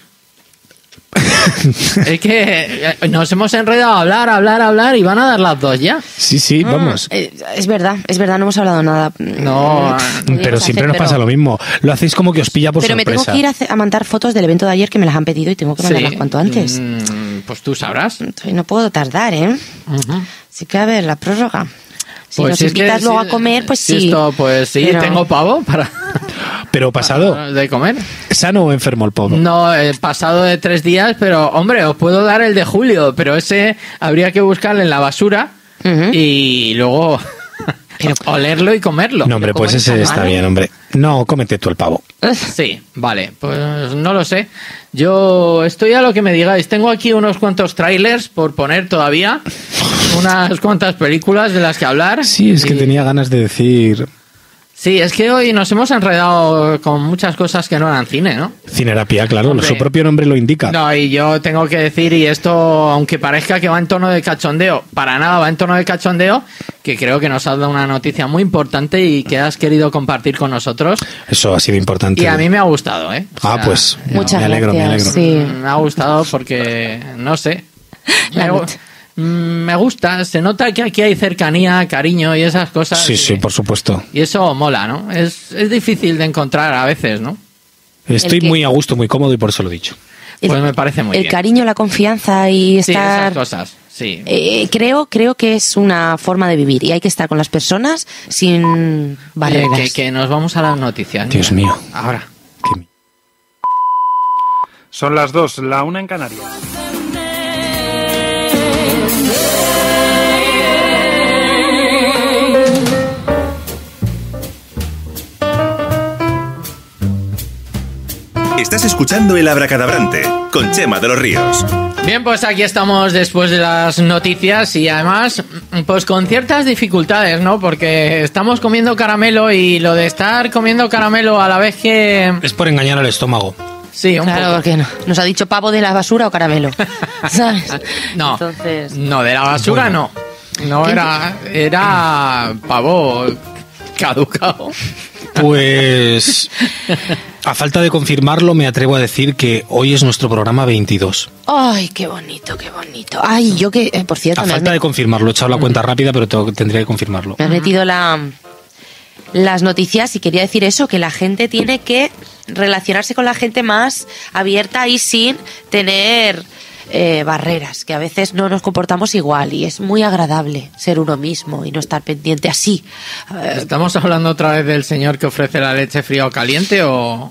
B: Es que nos hemos enredado a hablar, a hablar, a hablar y van a dar las dos ya.
C: Sí, sí,
D: Ah,
C: vamos.
D: eh, es verdad, es verdad, no hemos hablado nada.
B: No,
D: Podríamos
C: Pero siempre
D: hacer,
C: nos pasa
D: pero-
C: lo mismo. Lo hacéis como que os pilla por
D: Pero me tengo
C: sorpresa.
D: que ir a, hacer- a mandar fotos del evento de ayer que me las han pedido y tengo que mandarlas cuanto antes.
B: Mm, pues tú sabrás.
D: Entonces, no puedo tardar, ¿eh?
B: Ujú.
D: Así que a ver, la prórroga. Si
B: Pues
D: nos
B: si es que
D: invitas luego
B: si-
D: a comer, pues
B: si
D: sí.
B: esto, pues sí,
D: Pero-
B: tengo pavo para
C: Pero pasado,
B: de comer.
C: ¿sano o enfermo el pavo?
B: No, he pasado de tres días, pero hombre, os puedo dar el de julio, pero ese habría que buscarle en la basura
D: Ujú.
B: y luego olerlo y comerlo.
C: No, hombre,
D: ¿Cómo
C: pues
D: está
C: ese está
D: malo?
C: bien, hombre. No, cómete tú el pavo.
B: Sí, vale, pues no lo sé. Yo estoy a lo que me digáis. Tengo aquí unos cuantos trailers por poner todavía, unas cuantas películas de las que hablar.
C: Sí, es que
B: Y-
C: tenía ganas de decir
B: Sí, es que hoy nos hemos enredado con muchas cosas que no eran cine, ¿no?
C: cinerapia, claro,
B: Hombre.
C: su propio nombre lo indica.
B: No, y yo tengo que decir, y esto, aunque parezca que va en tono de cachondeo, para nada va en tono de cachondeo, que creo que nos has dado una noticia muy importante y que has querido compartir con nosotros.
C: Eso ha sido importante.
B: Y a mí me ha gustado, ¿eh? O
C: Ah,
B: sea,
C: pues
D: Muchas
C: me alegro, me
D: gracias,
C: alegro.
D: sí.
B: Me ha gustado porque, no sé.
D: La
B: Me,
D: nota.
B: mm, me gusta, se nota que aquí hay cercanía, cariño y esas cosas.
C: Sí,
B: y,
C: sí, por supuesto.
B: y eso mola, ¿no? Es, es difícil de encontrar a veces, ¿no?
C: Estoy
D: El que-
C: muy a gusto, muy cómodo y por eso lo he dicho.
D: El-
B: Pues me parece muy
D: el
B: bien.
D: cariño, la confianza y
B: Sí,
D: estar...
B: esas cosas, sí.
D: Eh, creo, creo que es una forma de vivir y hay que estar con las personas sin
B: Oye,
D: barreras.
B: que, que nos vamos a las noticias.
C: Dios
B: mira.
C: mío.
B: Ahora.
C: Qué mi-
J: Son las dos, la una en Canarias.
A: Estás escuchando El Abracadabrante con Chema de los Ríos.
B: Bien, pues aquí estamos después de las noticias y además, pues con ciertas dificultades, ¿no? Porque estamos comiendo caramelo y lo de estar comiendo caramelo a la vez que...
C: Es por engañar al estómago.
B: Sí, un
D: Claro,
B: poco.
D: porque no. Nos ha dicho pavo de la basura o caramelo. ¿Sabes?
B: No,
D: Entonces...
B: no, de la basura no. No
D: ¿Quién
B: era... Era pavo caducado.
C: Pues a falta de confirmarlo me atrevo a decir que hoy es nuestro programa veintidós.
D: Ay, qué bonito, qué bonito. Ay, yo que, eh, por cierto,
C: A
D: me has,
C: falta de
D: met-
C: confirmarlo, he echado la cuenta rápida, pero tengo- tendría que confirmarlo.
D: me has metido la, las noticias y quería decir eso, que la gente tiene que relacionarse con la gente más abierta y sin tener eh, barreras, que a veces no nos comportamos igual y es muy agradable ser uno mismo y no estar pendiente así. Eh,
B: ¿Estamos hablando otra vez del señor que ofrece la leche fría o caliente o...?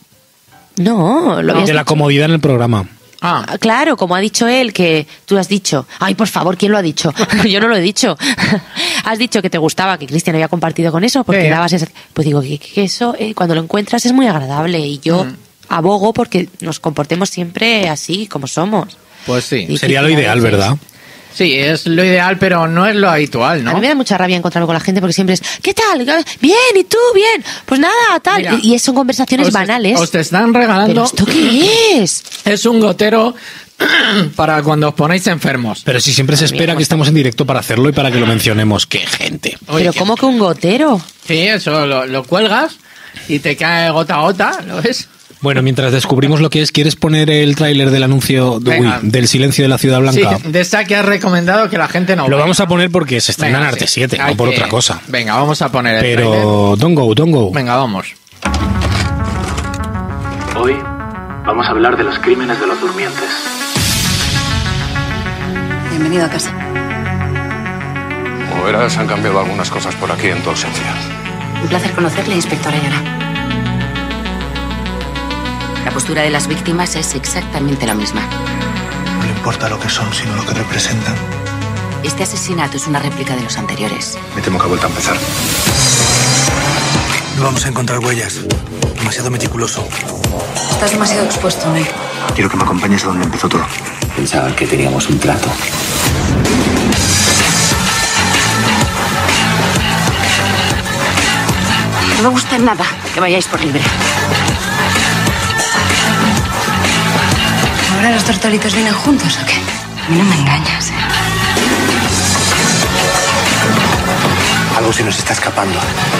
D: no, lo habías
C: De la
D: dicho.
C: comodidad en el programa.
B: Ah,
D: Ah, Claro, como ha dicho él, que tú has dicho, ay, por favor, ¿quién lo ha dicho? Yo no lo he dicho. Has dicho que te gustaba, que Cristian había compartido con eso, porque
B: Sí.
D: dabas esa... Pues digo que, que eso, eh, cuando lo encuentras, es muy agradable y yo
B: Mm.
D: abogo porque nos comportemos siempre así, como somos.
B: pues sí.
D: Y-
C: Sería lo
D: Difícil a
C: ideal,
D: veces.
C: ¿verdad?
B: Sí, es lo ideal, pero no es lo habitual,
D: A
B: ¿no?
D: mí me da mucha rabia encontrarme con la gente porque siempre es, ¿qué tal? Bien, ¿y tú? Bien. Pues nada, tal.
B: Mira,
D: y y son conversaciones
B: os-
D: banales.
B: Os te están regalando...
D: ¿Pero esto qué es?
B: Es un gotero para cuando os ponéis enfermos.
C: Pero si siempre se espera que estemos en directo para hacerlo y para que lo mencionemos. ¡Qué gente!
B: Oye,
D: ¿Pero
B: que-
D: cómo que un gotero?
B: Sí, eso, lo, lo cuelgas y te cae gota a gota, ¿lo ves?
C: Bueno, mientras descubrimos lo que es, ¿quieres poner el tráiler del anuncio de-
B: Venga.
C: uy, del silencio de la Ciudad Blanca?
B: Sí, de esa que has recomendado que la gente no
C: Lo
B: vea.
C: vamos a poner porque se estrena
B: Venga,
C: en Arte
B: sí.
C: siete,
B: Hay
C: no por
B: que-
C: otra cosa.
B: Venga, vamos a poner el tráiler.
C: Pero don't go, don't go.
B: Venga, vamos.
K: Hoy vamos a hablar de los crímenes de los durmientes.
L: Bienvenido a casa.
M: Como verás, han cambiado algunas cosas por aquí en tu ausencia.
L: Un placer conocerle, inspector Ayala. La postura de las víctimas es exactamente la misma.
N: No le importa lo que son, sino lo que representan.
L: Este asesinato es una réplica de los anteriores.
N: Me temo que ha vuelto a empezar. No vamos a encontrar huellas. Demasiado meticuloso.
L: Estás demasiado expuesto, Mike.
N: Quiero que me acompañes a donde empezó todo.
K: Pensaban que teníamos un trato.
L: me gusta nada que vayáis por libre.
J: ¿Ahora los tortolitos vienen juntos o qué? A mí no me engañas, ¿eh?
N: Algo se nos está escapando.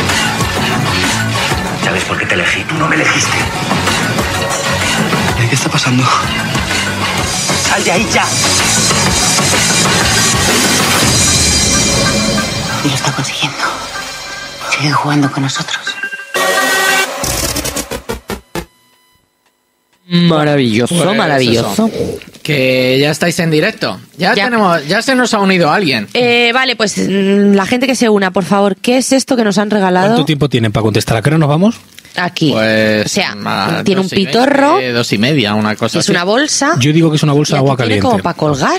E: ¿Sabes por qué te elegí? Tú no me elegiste.
N: ¿Qué está pasando?
E: ¡Sal de ahí ya!
L: Y lo está consiguiendo. Sigue jugando con nosotros.
D: Maravilloso,
B: Pues
D: maravilloso.
B: eso. Que ya estáis en directo. Ya,
D: Ya.
B: tenemos, ya se nos ha unido alguien.
D: Eh, vale, pues mm, la gente que se una, por favor, ¿qué es esto que nos han regalado
C: ¿Cuánto tiempo tienen para contestar? ¿A qué hora nos vamos?
D: aquí?
B: Pues
D: o sea,
B: ma-
D: tiene un
B: dos y media,
D: pitorro,
B: eh, dos y media, una cosa
D: es
B: así.
D: una bolsa.
C: Yo digo que es una bolsa
D: y
C: de
D: aquí
C: agua
D: tiene
C: caliente.
D: como para colgar.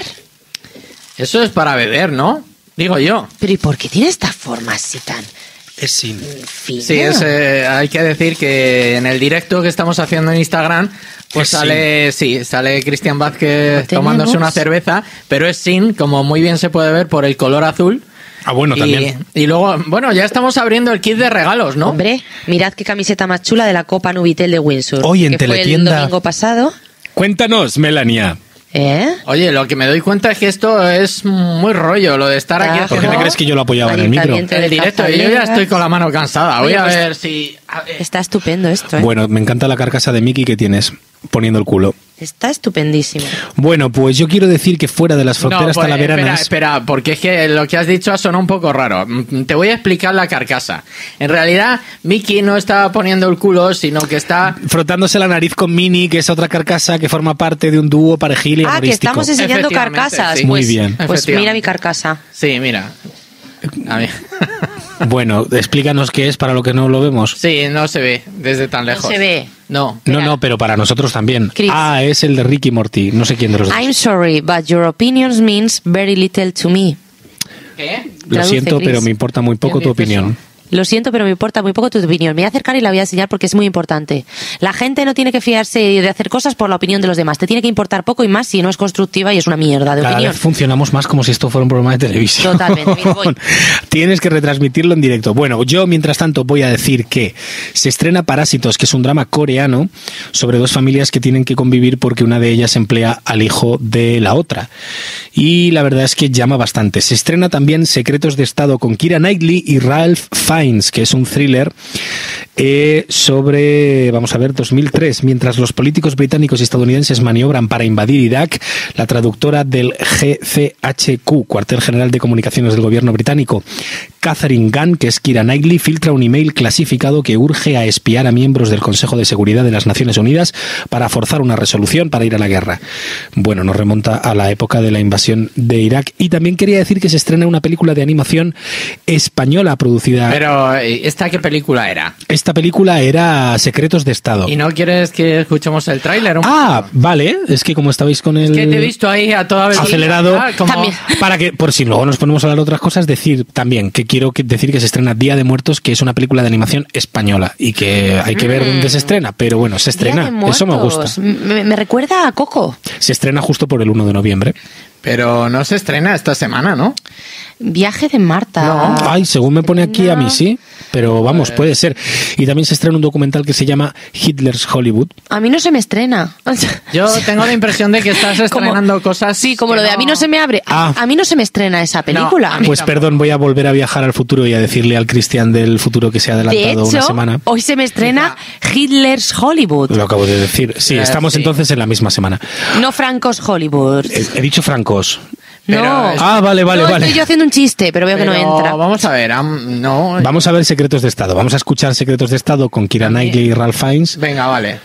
B: Eso es para beber, ¿no? Digo yo.
D: Pero ¿y por qué tiene esta forma así tan
C: Es sin.
D: fina?
B: Sí, es, eh, hay que decir que en el directo que estamos haciendo en Instagram, pues
C: Es
B: sale, sí, sale Cristian Vázquez
D: ¿Lo
B: tomándose
D: tenemos?
B: una cerveza, pero es sin, como muy bien se puede ver por el color azul.
C: Ah, bueno,
B: y,
C: también.
B: y luego, bueno, ya estamos abriendo el kit de regalos, ¿no?
D: Hombre, mirad qué camiseta más chula de la Copa Nubitel de Windsor.
C: Hoy en
D: que fue el
C: Teletienda-
D: domingo pasado.
C: Cuéntanos, Melania.
D: ¿Eh?
B: Oye, lo que me doy cuenta es que esto es muy rollo, lo de estar aquí
D: Claro.
C: ¿Por qué te
B: haciendo
C: crees que yo lo apoyaba en el micro?
D: Ayuntamiento
B: el
D: de
B: directo. Y yo ya
D: Cazalegas.
B: estoy con la mano cansada. Voy
D: Oye,
B: a
D: pues-
B: ver si... a ver.
D: Está estupendo esto, ¿eh?
C: Bueno, me encanta la carcasa de Mickey que tienes poniendo el culo.
D: Está estupendísimo.
C: Bueno, pues yo quiero decir que fuera de las
B: No,
C: fronteras
B: pues, espera,
C: talaveranas...
B: espera, porque es que lo que has dicho ha sonado un poco raro. Mm, Te voy a explicar la carcasa. En realidad, Mickey no está poniendo el culo, sino que está...
C: Frotándose la nariz con Minnie, que es otra carcasa que forma parte de un dúo parejil y
D: Ah, que
C: humorístico.
D: estamos enseñando
B: Efectivamente,
D: carcasas.
B: sí.
C: Muy
D: Pues-
C: bien.
D: Pues
B: Efectivamente.
D: mira mi carcasa.
B: Sí, mira. A mí.
C: Bueno, explícanos qué es para lo que no lo vemos.
B: Sí, no se ve desde tan lejos.
D: se ve.
B: No.
C: No, no, pero para nosotros también.
D: Chris.
C: Ah, es el de Ricky Morty. No sé quién de los dos.
D: I'm sorry, but your opinions means very little to me.
B: ¿Qué?
C: Lo
D: Traduce,
C: siento,
D: Chris.
C: pero me importa muy poco
B: ¿Quién
C: tu
B: dice
C: opinión.
D: Lo siento, pero me importa muy poco tu opinión. Me voy a acercar y la voy a enseñar porque es muy importante. La gente no tiene que fiarse de hacer cosas por la opinión de los demás. Te tiene que importar poco y más si no es constructiva y es una mierda de
C: Cada
D: opinión.
C: vez funcionamos más como si esto fuera un programa de televisión.
D: Totalmente, mira, voy.
C: Tienes que retransmitirlo en directo. Bueno, yo mientras tanto voy a decir que se estrena Parásitos, que es un drama coreano sobre dos familias que tienen que convivir porque una de ellas emplea al hijo de la otra. Y la verdad es que llama bastante. Se estrena también Secretos de Estado con Keira Knightley y Ralph Fiennes, que es un thriller eh, sobre, vamos a ver, dos mil tres. Mientras los políticos británicos y estadounidenses maniobran para invadir Irak, la traductora del G C H Q, Cuartel General de Comunicaciones del Gobierno británico, Catherine Gunn, que es Keira Knightley, filtra un email clasificado que urge a espiar a miembros del Consejo de Seguridad de las Naciones Unidas para forzar una resolución para ir a la guerra. Bueno, nos remonta a la época de la invasión de Irak. Y también quería decir que se estrena una película de animación española producida...
B: Pero, ¿esta qué película era?
C: Esta película era Secretos de Estado.
B: ¿Y no quieres que escuchemos el tráiler? un
C: Ah,
B: poco?
C: vale. Es que como estabais con el...
B: Que te he visto ahí a toda velocidad.
C: acelerado,
B: como-
D: También.
C: para que, por si luego nos ponemos a hablar de otras cosas, decir también que quiero que- decir que se estrena Día de Muertos, que es una película de animación española y que hay que ver
D: Mm.
C: dónde se estrena, pero bueno, se
D: Día
C: estrena.
D: de
C: Eso me gusta.
D: Muertos. Me, me recuerda a Coco.
C: Se estrena justo por el uno de noviembre.
B: Pero no se estrena esta semana, ¿no?
D: Viaje de Marta.
C: Ay, según me pone aquí a mí sí, pero vamos, puede ser. Y también se estrena un documental que se llama Hitler's Hollywood.
D: A mí no se me estrena.
B: Yo tengo la impresión de que estás estrenando cosas.
D: Sí, como
B: que
D: lo de a mí no se me abre.
C: Ah.
D: A mí no se me estrena esa película.
B: a mí
C: Pues
B: tampoco.
C: perdón, voy a volver a viajar al futuro y a decirle al Cristian del futuro que se ha
D: De
C: adelantado
D: hecho,
C: una semana.
D: hoy se me estrena Hitler's Hollywood.
C: Lo acabo de decir. Sí,
B: Eh,
C: estamos
B: sí.
C: entonces en la misma semana.
D: No Francos Hollywood.
C: He, he dicho francos.
B: Pero
D: no.
B: es-
C: Ah, vale, vale,
D: no,
C: vale.
D: estoy yo haciendo un chiste, pero veo que no
B: Pero
D: entra.
B: Vamos a ver, am- no.
C: Vamos a ver Secretos de Estado. Vamos a escuchar Secretos de Estado con Keira
B: A mí-
C: Knightley y Ralph Fiennes.
B: Venga, vale.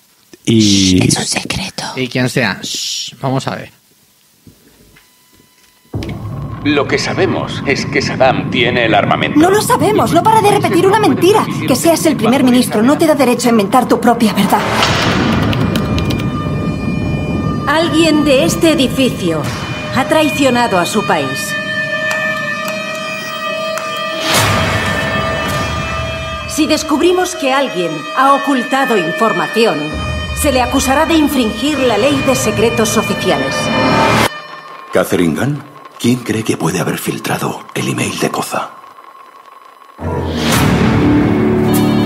C: Y
D: Es un secreto.
B: Y quien sea. Shh, vamos a ver.
K: Lo que sabemos es que Saddam tiene el armamento.
F: No lo sabemos, no para de repetir una mentira. Que seas el primer ministro no te da derecho a inventar tu propia verdad. Alguien de este edificio ha traicionado a su país. Si descubrimos que alguien ha ocultado información, se le acusará de infringir la ley de secretos oficiales.
E: ¿Catherine Gunn? ¿Quién cree que puede haber filtrado el email de Koza?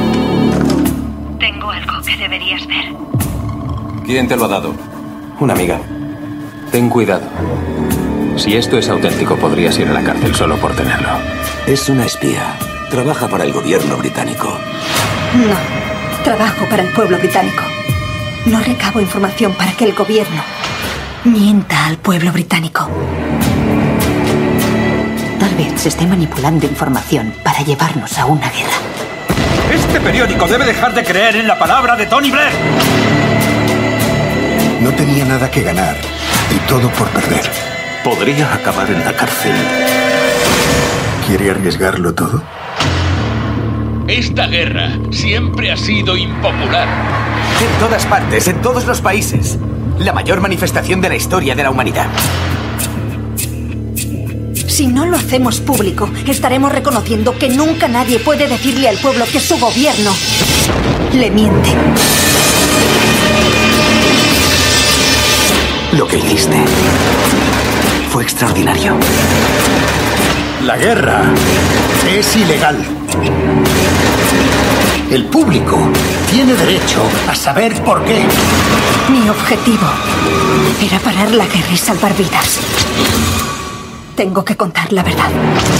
J: deberías ver.
O: ¿Quién te lo ha dado?
E: Una amiga.
O: Ten cuidado. Si esto es auténtico, podrías ir a la cárcel solo por tenerlo.
E: Es una espía. Trabaja para el gobierno británico.
F: No, trabajo para el pueblo británico. No recabo información para que el gobierno mienta al pueblo británico. Tal vez se esté manipulando información para llevarnos a una guerra.
P: Este periódico debe dejar de creer en la palabra de Tony Blair.
N: No tenía nada que ganar y todo por perder.
E: Podría acabar en la cárcel.
N: ¿Quiere arriesgarlo todo?
I: Esta guerra siempre ha sido impopular.
Q: En todas partes, en todos los países. La mayor manifestación de la historia de la humanidad.
F: Si no lo hacemos público, estaremos reconociendo que nunca nadie puede decirle al pueblo que su gobierno le miente.
Q: Lo que hiciste fue extraordinario.
N: La guerra es ilegal. El público tiene derecho a saber por qué.
F: Mi objetivo era parar la guerra y salvar vidas. Tengo que contar la verdad.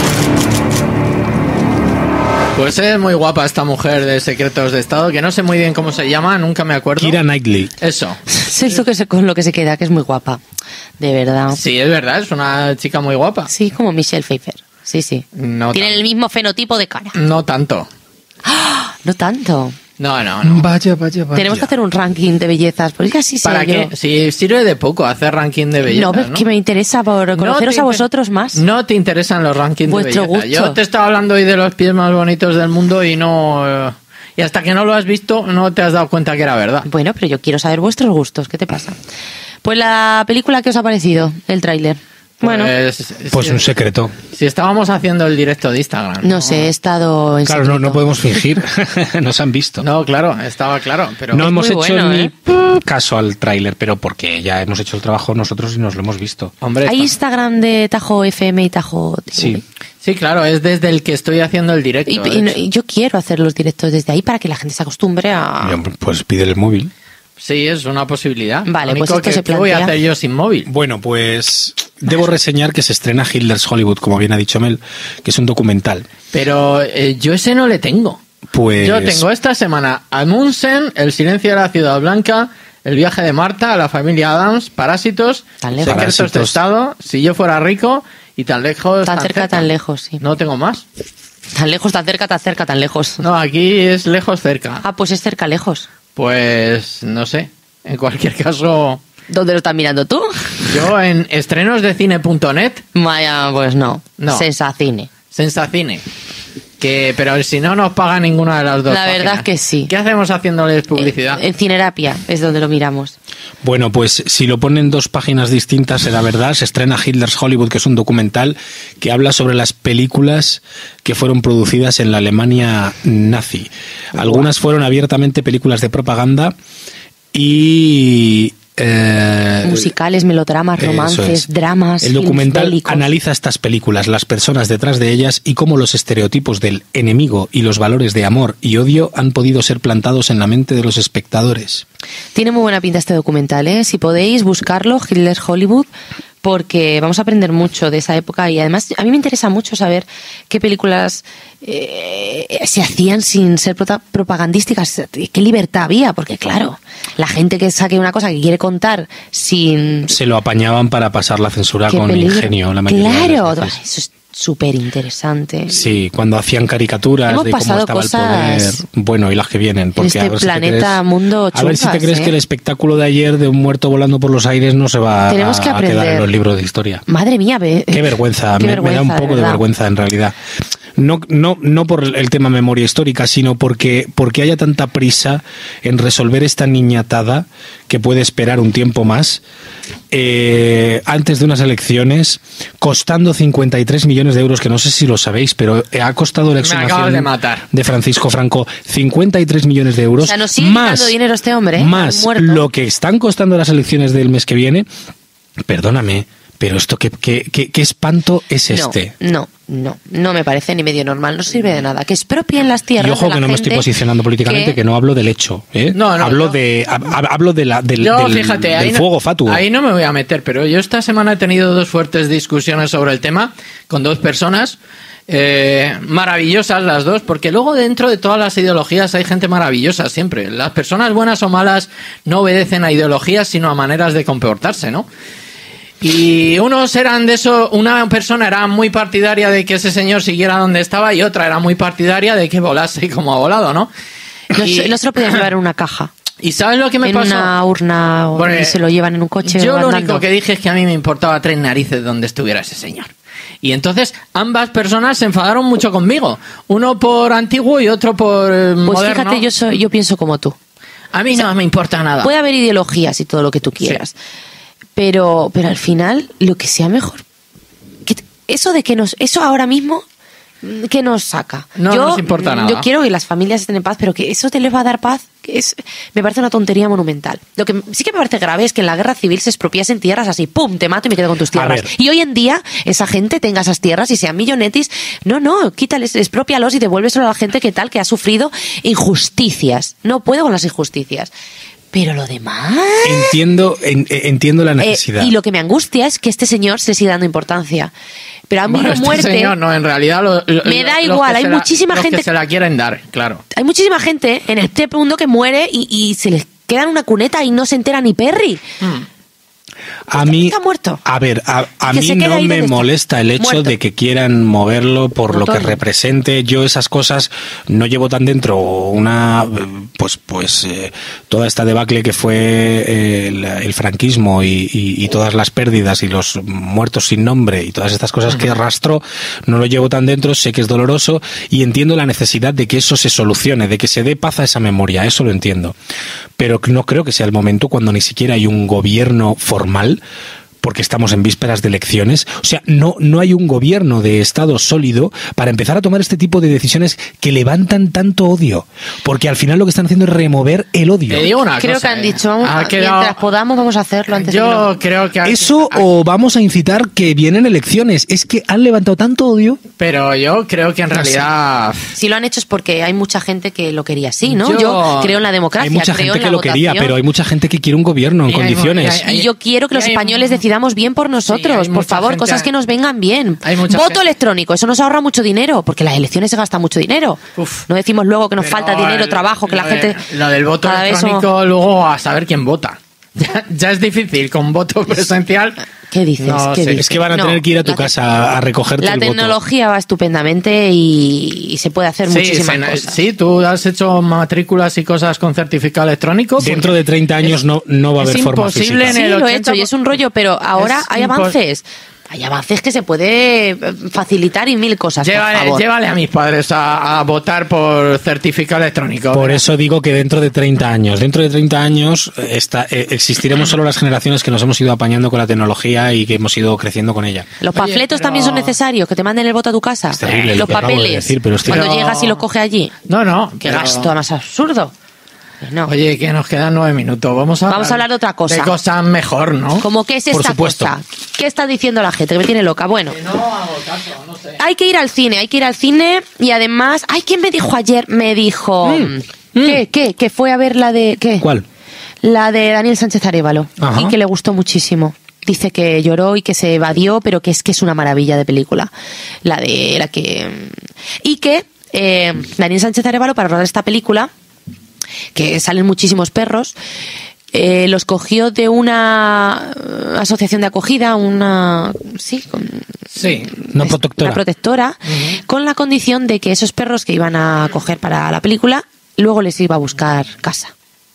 B: Pues es muy guapa esta mujer de Secretos de Estado, que no sé muy bien cómo se llama, nunca me acuerdo.
C: Keira Knightley.
B: Eso.
D: Es eso que se, con lo que se queda, que es muy guapa. De verdad.
B: Sí, es verdad, es una chica muy guapa.
D: Sí, como Michelle Pfeiffer. Sí, sí.
B: No
D: Tienen el mismo fenotipo de cara.
B: No tanto.
D: ¡Ah! No tanto.
B: No, no, no.
C: Vaya, vaya, vaya.
D: Tenemos que hacer un ranking de bellezas, porque así sé
B: ¿Para
D: yo.
B: qué? Si sirve de poco hacer ranking de belleza.
D: No, pero es que me interesa por conoceros
B: No
D: a
B: te
D: vosotros más.
B: No te interesan los rankings
D: Vuestro
B: de belleza.
D: gusto.
B: Yo te estaba hablando hoy de los pies más bonitos del mundo y no... eh, Y hasta que no lo has visto, no te has dado cuenta que era verdad.
D: Bueno, pero yo quiero saber vuestros gustos. ¿Qué te pasa? Pues la película, ¿qué os ha parecido? El tráiler. Bueno,
B: Pues,
C: Pues
B: si-
C: un secreto.
B: Si estábamos haciendo el directo de Instagram.
D: no sé, he estado en
C: Claro, no,
D: secreto.
C: no podemos fingir. Nos han visto.
B: No, claro, estaba claro. Pero
C: No
B: es
C: hemos
B: muy
C: hecho
B: bueno,
C: ni
B: ¿eh?
C: caso al tráiler, pero porque ya hemos hecho el trabajo nosotros y nos lo hemos visto.
B: Hombre,
D: Hay Instagram de Tajo F M y Tajo T V.
C: Sí.
B: Sí, claro, es desde el que estoy haciendo el directo.
D: Y,
B: de
D: y no-
B: hecho.
D: y yo quiero hacer los directos desde ahí para que la gente se acostumbre a...
C: Pues pide el móvil.
B: Sí, es una posibilidad.
D: Vale,
B: Lo
D: pues
B: único
D: esto
B: que,
D: se
B: ¿qué voy a
D: plantea.
B: hacer yo sin móvil?
C: Bueno, pues debo reseñar que se estrena Hitler's Hollywood, como bien ha dicho Mel, que es un documental.
B: Pero eh, yo ese no le tengo.
C: Pues
B: Yo tengo esta semana Amundsen, El silencio de la ciudad blanca, El viaje de Marta, La familia Adams, Parásitos,
D: lejos.
B: Secretos de
C: Parásitos.
B: Estado, Si yo fuera rico y Tan lejos,
D: Tan cerca, tan lejos, sí.
B: No tengo más.
D: Tan lejos, tan cerca, tan cerca, tan lejos.
B: No, aquí es lejos, cerca.
D: Ah, pues es cerca, lejos.
B: Pues no sé. En cualquier caso,
D: ¿Dónde lo estás mirando tú?
B: yo en estrenosdecine punto net,
D: Vaya, pues no.
B: No.
D: Sensacine.
B: Sensacine. Que, pero si no nos paga ninguna de las dos.
D: La verdad
B: páginas.
D: es que sí.
B: ¿Qué hacemos haciéndoles publicidad?
D: En Cinerapia es donde lo miramos.
C: Bueno, pues si lo ponen dos páginas distintas será verdad. Se estrena Hitler's Hollywood, que es un documental que habla sobre las películas que fueron producidas en la Alemania nazi. Algunas fueron abiertamente películas de propaganda y... eh,
D: Musicales, melodramas,
C: eso
D: romances,
C: es.
D: dramas.
C: El
D: films
C: documental
D: bélicos.
C: analiza estas películas, las personas detrás de ellas y cómo los estereotipos del enemigo y los valores de amor y odio han podido ser plantados en la mente de los espectadores.
D: Tiene muy buena pinta este documental, ¿eh? Si podéis buscarlo, Hitler's Hollywood, porque vamos a aprender mucho de esa época y además a mí me interesa mucho saber qué películas eh, se hacían sin ser prota- propagandísticas, qué libertad había, porque claro, la gente que saque una cosa que quiere contar sin...
C: Se lo apañaban para pasar la censura
D: qué
C: con
D: peligro.
C: ingenio la mayoría de
D: Claro,
C: las veces.
D: eso es súper interesante.
C: Sí, cuando hacían caricaturas
D: Hemos
C: de cómo
D: pasado
C: estaba
D: cosas
C: el poder. Bueno, y las que vienen. Porque
D: este
C: a ver si te
D: planeta,
C: crees-
D: mundo
C: A ver si te
D: chungas,
C: crees
D: ¿eh?
C: que el espectáculo de ayer de un muerto volando por los aires no se va
D: Tenemos
C: a,
D: que
C: a quedar
D: aprender.
C: en los libros de historia.
D: Madre mía, ve.
C: Qué vergüenza,
D: Qué
C: me, me da un
D: vergüenza, de
C: poco de,
D: verdad.
C: vergüenza en realidad. No, no, no por el tema memoria histórica, sino porque, porque haya tanta prisa en resolver esta niñatada que puede esperar un tiempo más eh, antes de unas elecciones, costando cincuenta y tres millones de euros, que no sé si lo sabéis, pero ha costado la
B: Me acabas
C: exhumación
B: de matar.
C: de Francisco Franco cincuenta y tres millones de euros.
D: O sea, nos sigue
C: más,
D: dando dinero este hombre, ¿eh?
C: más
D: Muerto.
C: lo que están costando las elecciones del mes que viene. Perdóname, pero esto qué, qué, qué, qué espanto es este.
D: No, no, no, no me parece ni medio normal, no sirve de nada. Que expropien las tierras.
C: Y ojo
D: de la
C: que no me estoy posicionando políticamente, que, que no hablo del hecho, ¿eh?
B: No, no,
C: hablo
B: no.
C: de hablo de la del,
B: yo,
C: del,
B: fíjate,
C: del
B: ahí
C: fuego
B: no,
C: fatuo.
B: Ahí no me voy a meter, pero yo esta semana he tenido dos fuertes discusiones sobre el tema con dos personas. Eh, maravillosas las dos, porque luego dentro de todas las ideologías hay gente maravillosa siempre. Las personas buenas o malas no obedecen a ideologías, sino a maneras de comportarse, ¿no? Y unos eran de eso, una persona era muy partidaria de que ese señor siguiera donde estaba y otra era muy partidaria de que volase como ha volado, ¿no?
D: No,
B: Y-
D: no se lo podían llevar en una caja.
B: ¿Y sabes lo que me
D: en
B: pasó?
D: una urna o
B: Bueno,
D: y se lo llevan en un coche.
B: Yo
D: o
B: lo
D: andando.
B: único que dije es que a mí me importaba tres narices donde estuviera ese señor. Y entonces ambas personas se enfadaron mucho conmigo. Uno por antiguo y otro por eh,
D: Pues
B: moderno.
D: fíjate, yo soy, yo pienso como tú.
B: A mí no me importa nada.
D: Puede haber ideologías y todo lo que tú quieras, pero, pero al final lo que sea mejor. Que t- eso de que nos, eso ahora mismo, ¿qué nos saca?
B: No
D: yo,
B: nos importa nada.
D: Yo quiero que las familias estén en paz, pero que eso te les va a dar paz, que es, me parece una tontería monumental. Lo que sí que me parece grave es que en la guerra civil se expropiasen tierras así, pum, te mato y me quedo con tus tierras.
C: ver.
D: Y hoy en día esa gente tenga esas tierras y sean millonetis, no, no, quítales, expropialos y devuélveselo a la gente que tal, que ha sufrido injusticias. No puedo con las injusticias. Pero lo demás...
C: Entiendo, en- entiendo la
D: Eh,
C: necesidad.
D: y lo que me angustia es que este señor se sigue dando importancia. Pero a mí
B: Bueno,
D: lo
B: este
D: muerte...
B: señor no, en realidad lo- lo-
D: Me da
B: los
D: igual,
B: que
D: hay
B: se la-
D: muchísima
B: los
D: gente-
B: que se la quieren dar, claro.
D: Hay muchísima gente en este mundo que muere y, y se les queda en una cuneta y no se entera ni Perry.
C: A mí,
D: está muerto.
C: a ver, a, a
D: Que
C: mí
D: se quede
C: no
D: ahí
C: me
D: donde está.
C: molesta el hecho
D: Muerto.
C: de que quieran moverlo por
D: Como
C: lo que
D: todo.
C: represente. Yo esas cosas no llevo tan dentro una, eh, pues, pues eh, toda esta debacle que fue eh, el, el franquismo y, y- y todas las pérdidas y los muertos sin nombre y todas estas cosas que arrastro, no lo llevo tan dentro. Sé que es doloroso y entiendo la necesidad de que eso se solucione, de que se dé paz a esa memoria. Eso lo entiendo. Pero no creo que sea el momento cuando ni siquiera hay un gobierno formal, porque estamos en vísperas de elecciones. O sea, no, no hay un gobierno de Estado sólido para empezar a tomar este tipo de decisiones que levantan tanto odio. Porque al final lo que están haciendo es remover el odio.
B: Te digo una
D: Creo
B: cosa,
D: que han
B: eh.
D: dicho, vamos,
B: Ha quedado-
D: mientras podamos vamos a hacerlo antes de que
B: Yo
D: no-
B: creo que... ha-
C: Eso o vamos a incitar que vienen elecciones. Es que han levantado tanto odio.
B: Pero yo creo que en
C: No sé.
B: realidad...
D: Si lo han hecho es porque hay mucha gente que lo quería así, ¿no?
B: Yo-
D: Yo, creo en la democracia,
C: Hay mucha
D: creo
C: gente
D: en
C: que
D: la
C: lo quería,
D: votación.
C: pero hay mucha gente que quiere un gobierno en
B: Y hay-
C: condiciones.
B: y hay-
D: Y yo quiero que los
B: y hay-
D: españoles decidamos bien por nosotros,
B: Sí, hay
D: por
B: mucha
D: favor,
B: gente-
D: cosas que nos vengan bien.
B: Hay mucha
D: Voto
B: gente-
D: electrónico, eso nos ahorra mucho dinero, porque las elecciones se gasta mucho dinero.
B: Uf.
D: No decimos luego que nos
B: Pero
D: falta dinero,
B: el-
D: trabajo, que la
B: lo de-
D: gente...
B: Lo del voto
D: cada vez
B: electrónico, luego a saber quién vota. Ya, ya es difícil con voto presencial.
D: ¿Qué dices?
B: No
D: ¿Qué
B: sé.
D: dices?
C: Es que van a
D: No,
C: tener que ir a tu
D: la-
C: casa a recogerte
D: La
C: el voto.
D: tecnología va estupendamente y, y se puede hacer
B: Sí,
D: muchísimas
B: se-
D: cosas.
B: sí, tú has hecho matrículas y cosas con certificado electrónico.
C: Dentro de treinta años no, no va a
B: es
C: haber forma
B: imposible
C: física.
B: en
D: Sí,
B: el
D: lo he
B: ochenta
D: hecho y es un rollo, pero ahora
B: Es
D: hay
B: impo-
D: avances. Hay avances que se puede eh, facilitar y mil cosas, por
B: Llévale,
D: favor.
B: llévale a mis padres a, a votar por certificado electrónico.
C: Por eso digo que dentro de treinta años, dentro de treinta años eh, está, eh, existiremos solo las generaciones que nos hemos ido apañando con la tecnología y que hemos ido creciendo con ella.
D: Los
B: Oye,
D: panfletos
B: pero-
D: también son necesarios, que te manden el voto a tu casa.
C: Es terrible lo
D: Los
C: que acabo de
D: papeles.
C: decir, pero estoy-
D: Cuando
B: Pero-
D: llegas y lo coge allí.
B: No, no.
D: Qué
B: pero-
D: gasto más absurdo. No.
B: Oye, que nos quedan nueve minutos. Vamos a,
D: Vamos a hablar de otra cosa.
B: De cosas mejor, ¿no?
D: ¿Cómo que es
C: Por
D: esta
C: supuesto.
D: cosa? ¿Qué está diciendo la gente? Que me tiene loca. Bueno,
B: No hago caso, no sé.
D: hay que ir al cine, hay que ir al cine y además... Ay, ¿quién me dijo ayer? Me dijo... ¿Qué? ¿Qué? Que fue a ver la de... ¿Qué?
C: ¿Cuál?
D: La de Daniel Sánchez Arévalo.
C: Ajá.
D: Y que le gustó muchísimo. Dice que lloró y que se evadió, pero que es que es una maravilla de película. La de la que... Y que eh, Daniel Sánchez Arévalo, para rodar esta película, que salen muchísimos perros, eh, los cogió de una eh, asociación de acogida, una... Sí, con,
B: Sí.
C: Una protectora.
D: una protectora, con la condición de que esos perros que iban a coger para la película, luego les iba a buscar casa.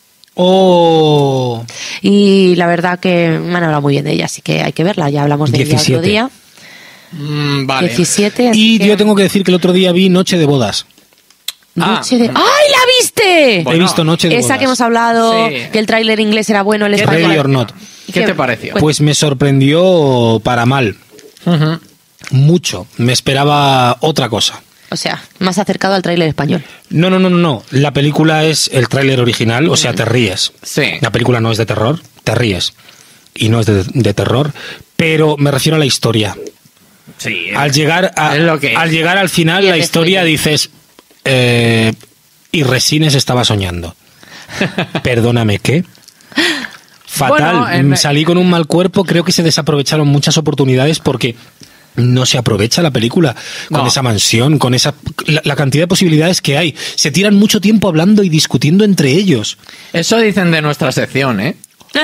C: Oh.
D: Y la verdad que me han hablado muy bien de ella, así que hay que verla. Ya hablamos de ella
C: diecisiete.
D: otro día.
B: Mm, vale.
D: diecisiete. así
C: Y
D: que-
C: yo tengo que decir que el otro día vi Noche de Bodas.
D: Noche de...
B: Ah.
D: ¡Ay, la viste!
C: He visto Noche de
D: Esa
C: Bodas.
D: que hemos hablado,
B: Sí.
D: que el tráiler inglés era bueno, el
B: ¿Qué te
D: español...
C: Ready or not.
B: ¿Qué te pareció?
C: Pues me sorprendió para mal.
B: Ujú.
C: Mucho. Me esperaba otra cosa.
D: O sea, más acercado al tráiler español.
C: No, no, no, no, no. La película es el tráiler original, o sea, te ríes.
B: Sí.
C: La película no es de terror, te ríes. Y no es de, de terror, pero me refiero a la historia.
B: Sí.
C: Al llegar, a,
B: es lo que
C: al, llegar al final, la historia dices... Eh, y Resines estaba soñando. Perdóname, ¿qué? Fatal. Bueno, en... Salí con un mal cuerpo. Creo que se desaprovecharon muchas oportunidades porque no se aprovecha la película con no. esa mansión, con esa la, la cantidad de posibilidades que hay. Se tiran mucho tiempo hablando y discutiendo entre ellos.
B: Eso dicen de nuestra sección, ¿eh?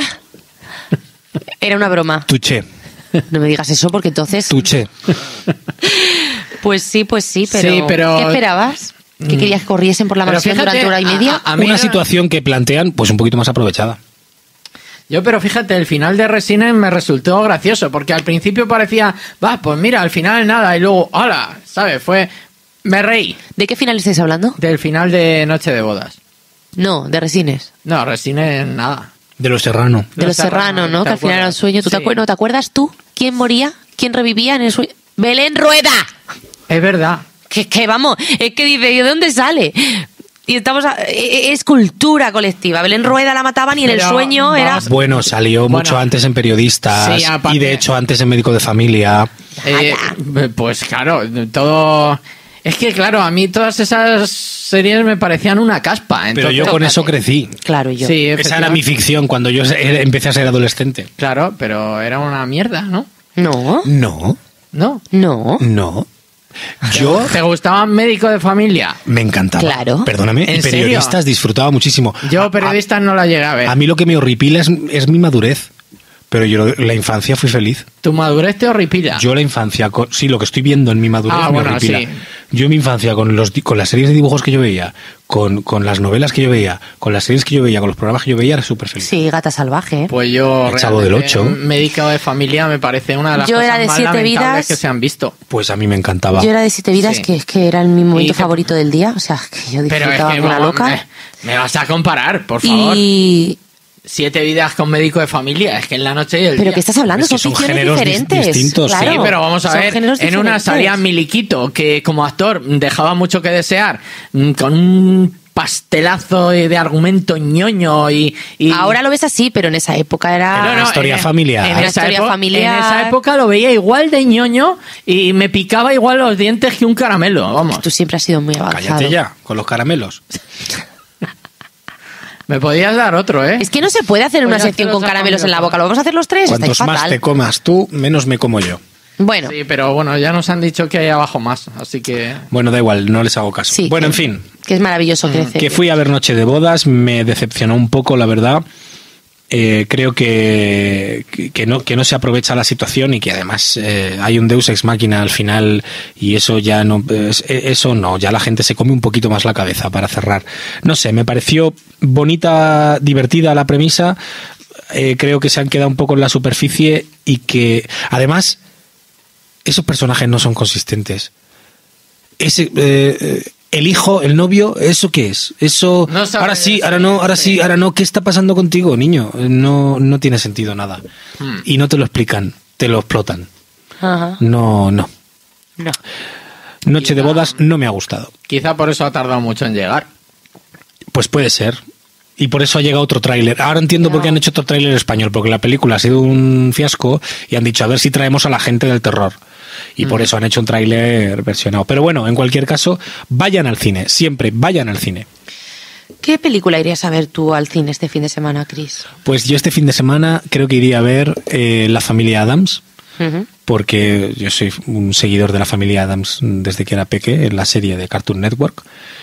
D: Era una broma.
C: Tuché.
D: No me digas eso porque entonces...
C: Tuché.
D: Pues sí, pues sí, pero... Sí, pero... ¿Qué esperabas? ¿Que querías que corriesen por la pero mansión fíjate, durante hora y media?
C: A, a Una situación que plantean, pues un poquito más aprovechada.
B: Yo, pero fíjate, el final de Resines me resultó gracioso, porque al principio parecía, va, pues mira, al final nada, y luego, ¡hala! ¿Sabes? Fue... Me reí.
D: ¿De qué final estáis hablando?
B: Del final de Noche de Bodas.
D: No, de Resines.
B: No, Resines nada.
C: De Los Serrano.
D: De Los Serrano, ¿no? Que al final era un sueño. ¿Tú sí. te acuerdas, no, ¿te acuerdas tú? ¿Quién moría? ¿Quién revivía en el sueño? ¡Belén Rueda!
B: Es verdad.
D: Que, que vamos, es que dice, ¿de dónde sale? Y estamos a, es cultura colectiva. Belén Rueda la mataban y en Pero, el sueño era...
C: Bueno, salió bueno, mucho antes en Periodistas sí, y de hecho antes en Médico de Familia.
B: Eh, pues claro, todo... Es que claro, a mí todas esas series me parecían una caspa.
C: Entonces, Pero yo con eso crecí.
D: Claro, yo.
C: Sí, esa era mi ficción cuando yo empecé a ser adolescente.
B: Claro, pero era una mierda, ¿no?
D: No.
C: No.
B: No.
D: No.
C: No. Yo
B: ¿Te gustaba Médico de Familia?
C: Me encantaba.
D: Claro.
C: Perdóname, y Periodistas serio? Disfrutaba muchísimo.
B: Yo Periodistas a, no la llegué a ver.
C: A mí lo que me horripila es, es mi madurez. Pero yo la infancia fui feliz.
B: ¿Tu madurez te horripila?
C: Yo la infancia, con, sí, lo que estoy viendo en mi madurez
B: ah,
C: me
B: bueno,
C: horripila.
B: Sí.
C: Yo en mi infancia, con los con las series de dibujos que yo veía, con, con las novelas que yo veía, con las series que yo veía, con los programas que yo veía, era súper feliz.
D: Sí, Gata Salvaje.
B: Pues yo...
C: El Chavo del Ocho.
B: Médico de Familia me parece una de las
D: yo
B: cosas
D: era de
B: más
D: siete
B: lamentables
D: vidas,
B: que se han visto.
C: Pues a mí me encantaba.
D: Yo era de Siete Vidas, sí. que, que era mi momento
B: que,
D: favorito del día. O sea, que yo disfrutaba
B: pero es que,
D: como una loca.
B: Me, me vas a comparar, por favor.
D: Y...
B: Siete vidas con Médico de Familia, es que en la noche y el
D: ¿Pero
B: día.
D: qué estás hablando?
C: Es que
D: son,
C: son
D: ficciones
C: géneros
D: diferentes.
C: distintos.
D: Claro,
B: sí, pero vamos a ver, en una salía Miliquito, que como actor dejaba mucho que desear, con un pastelazo de argumento ñoño y, y...
D: Ahora lo ves así, pero en esa época era...
C: No, no, historia
B: en,
C: familiar.
B: En,
D: en,
B: esa
D: historia
B: época,
D: familiar.
B: en esa época lo veía igual de ñoño y me picaba igual los dientes que un caramelo, vamos.
D: Tú siempre has sido muy avanzado.
C: Cállate ya, con los caramelos.
B: Me podías dar otro, ¿eh?
D: Es que no se puede hacer una sección con caramelos en la boca. ¿Lo vamos a hacer los tres?
C: Cuantos más te comas tú, menos me como yo.
D: Bueno.
B: Sí, pero bueno, ya nos han dicho que hay abajo más, así que...
C: Bueno, da igual, no les hago caso.
D: Sí,
C: bueno,
D: que,
C: en fin.
D: Que es maravilloso crecer.
C: Que fui a ver Noche de Bodas, me decepcionó un poco, la verdad. Eh, creo que, que, no, que no se aprovecha la situación y que además eh, hay un Deus Ex Machina al final y eso ya no, eso no, ya la gente se come un poquito más la cabeza para cerrar. No sé, me pareció bonita, divertida la premisa, eh, creo que se han quedado un poco en la superficie y que además esos personajes no son consistentes. Ese... Eh, el hijo, el novio, ¿eso qué es? Eso, no ahora sí, ahora no, ahora sí, ahora no. ¿Qué está pasando contigo, niño? No, no tiene sentido nada. Hmm. Y no te lo explican, te lo explotan.
D: Ajá.
C: No, no.
D: No.
C: Noche quizá, de Bodas no me ha gustado.
B: Quizá por eso ha tardado mucho en llegar.
C: Pues puede ser. Y por eso ha llegado otro tráiler. Ahora entiendo no. por qué han hecho otro tráiler español, porque la película ha sido un fiasco y han dicho a ver si traemos a la gente del terror. Y por eso han hecho un tráiler versionado. Pero bueno, en cualquier caso, vayan al cine. Siempre vayan al cine.
D: ¿Qué película irías a ver tú al cine este fin de semana, Chris?
C: Pues yo este fin de semana creo que iría a ver eh, La Familia Addams. Uh-huh. Porque yo soy un seguidor de La Familia Addams desde que era peque, en la serie de Cartoon Network.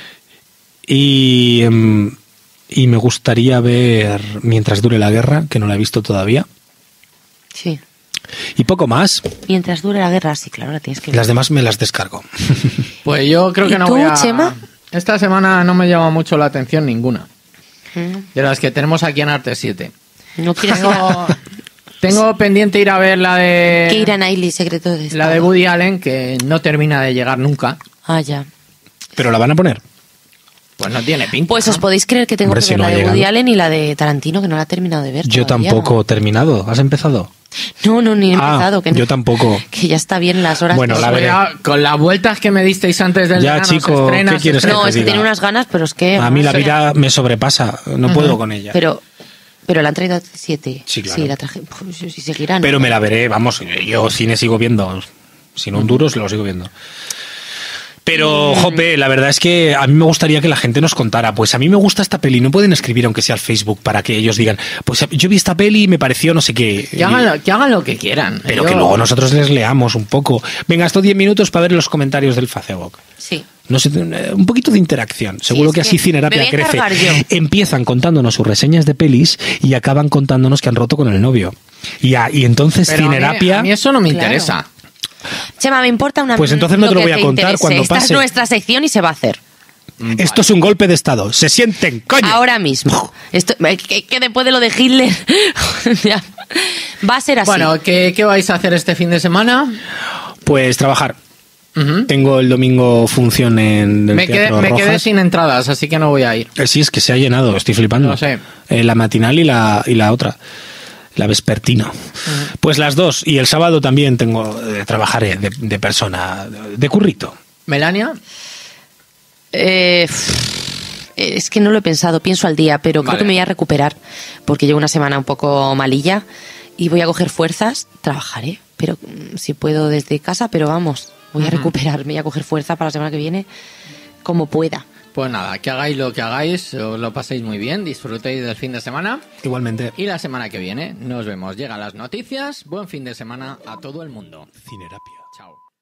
C: Y, um, y me gustaría ver Mientras dure la guerra, que no la he visto todavía.
D: Sí.
C: Y poco más.
D: Mientras dure la guerra, sí, claro, la tienes que ver.
C: Las demás me las descargo.
B: Pues yo creo que no
D: tú,
B: voy a...
D: Chema?
B: Esta semana no me llama mucho la atención ninguna. ¿Mm? De las que tenemos aquí en Arte siete.
D: No quieres
B: Tengo, tengo pendiente ir a ver la de...
D: Keira Knightley, Secreto de Estado.
B: La de Woody Allen, que no termina de llegar nunca.
D: Ah, ya.
C: ¿Pero la van a poner?
B: Pues no tiene pinta.
D: Pues
B: ¿no?
D: os podéis creer que tengo
C: Hombre,
D: que
C: si
D: ver
C: no
D: la de
C: llegado.
D: Woody Allen y la de Tarantino, que no la he terminado de ver.
C: Yo
D: todavía,
C: tampoco
D: ¿no?
C: he terminado. ¿Has empezado?
D: No, no, ni he empezado.
C: Ah,
D: que no,
C: yo tampoco.
D: Que ya está bien las horas.
C: Bueno,
D: que
C: la veré.
B: Con las vueltas que me disteis antes del
C: ya,
B: verano,
C: chico,
B: se estrena,
C: ¿qué quieres
B: se
C: que
D: No,
C: te
D: es que
C: diga?
D: tiene unas ganas, pero es que...
C: A mí la
D: sé.
C: vida me sobrepasa. No uh-huh. puedo con ella.
D: Pero... Pero la han traído a siete.
C: Sí, claro.
D: Sí, la traje. Pues, si seguirán.
C: Pero me la veré, vamos, yo cine sigo viendo. Sin un duro se lo sigo viendo. Pero, jope, la verdad es que a mí me gustaría que la gente nos contara, pues a mí me gusta esta peli, no pueden escribir aunque sea al Facebook para que ellos digan, pues yo vi esta peli y me pareció no sé qué.
B: Que hagan lo que, hagan lo que quieran.
C: Pero
B: yo...
C: que luego nosotros les leamos un poco. Venga, estos diez minutos para ver los comentarios del Facebook.
D: Sí.
C: No sé, un poquito de interacción. Seguro
D: sí,
C: que así Cinerapia crece. Empiezan contándonos sus reseñas de pelis y acaban contándonos que han roto con el novio. Y, a, y entonces
B: Pero
C: Cinerapia...
B: A mí, a mí eso no me
D: claro.
B: interesa.
D: Chema, me importa una...
C: Pues entonces no te lo voy a contar
D: interese.
C: cuando
D: Esta
C: pase.
D: Esta es nuestra sección y se va a hacer.
C: Vale. Esto es un golpe de estado. Se sienten, coño.
D: Ahora mismo. Esto, que, que después de lo de Hitler... va a ser así.
B: Bueno, ¿qué, ¿qué vais a hacer este fin de semana?
C: Pues trabajar. Uh-huh. Tengo el domingo función en el
B: me
C: Teatro
B: quedé, me
C: Rojas.
B: quedé sin entradas, así que no voy a ir.
C: Eh, sí, es que se ha llenado. Estoy flipando.
B: No sé.
C: Eh, la matinal y la, y la otra. La vespertino. Uh-huh. Pues las dos. Y el sábado también tengo eh, trabajaré de, de persona, de currito.
B: ¿Melania?
D: Eh, es que no lo he pensado. Pienso al día, pero
B: vale.
D: creo que me voy a recuperar. Porque llevo una semana un poco malilla y voy a coger fuerzas. Trabajaré, pero si puedo desde casa, pero vamos, voy uh-huh. a recuperarme. Voy a coger fuerza para la semana que viene como pueda.
B: Pues nada, que hagáis lo que hagáis, os lo paséis muy bien, disfrutéis del fin de semana.
C: Igualmente.
B: Y la semana que viene nos vemos. Llegan las noticias. Buen fin de semana a todo el mundo.
C: Cinerapia.
B: Chao.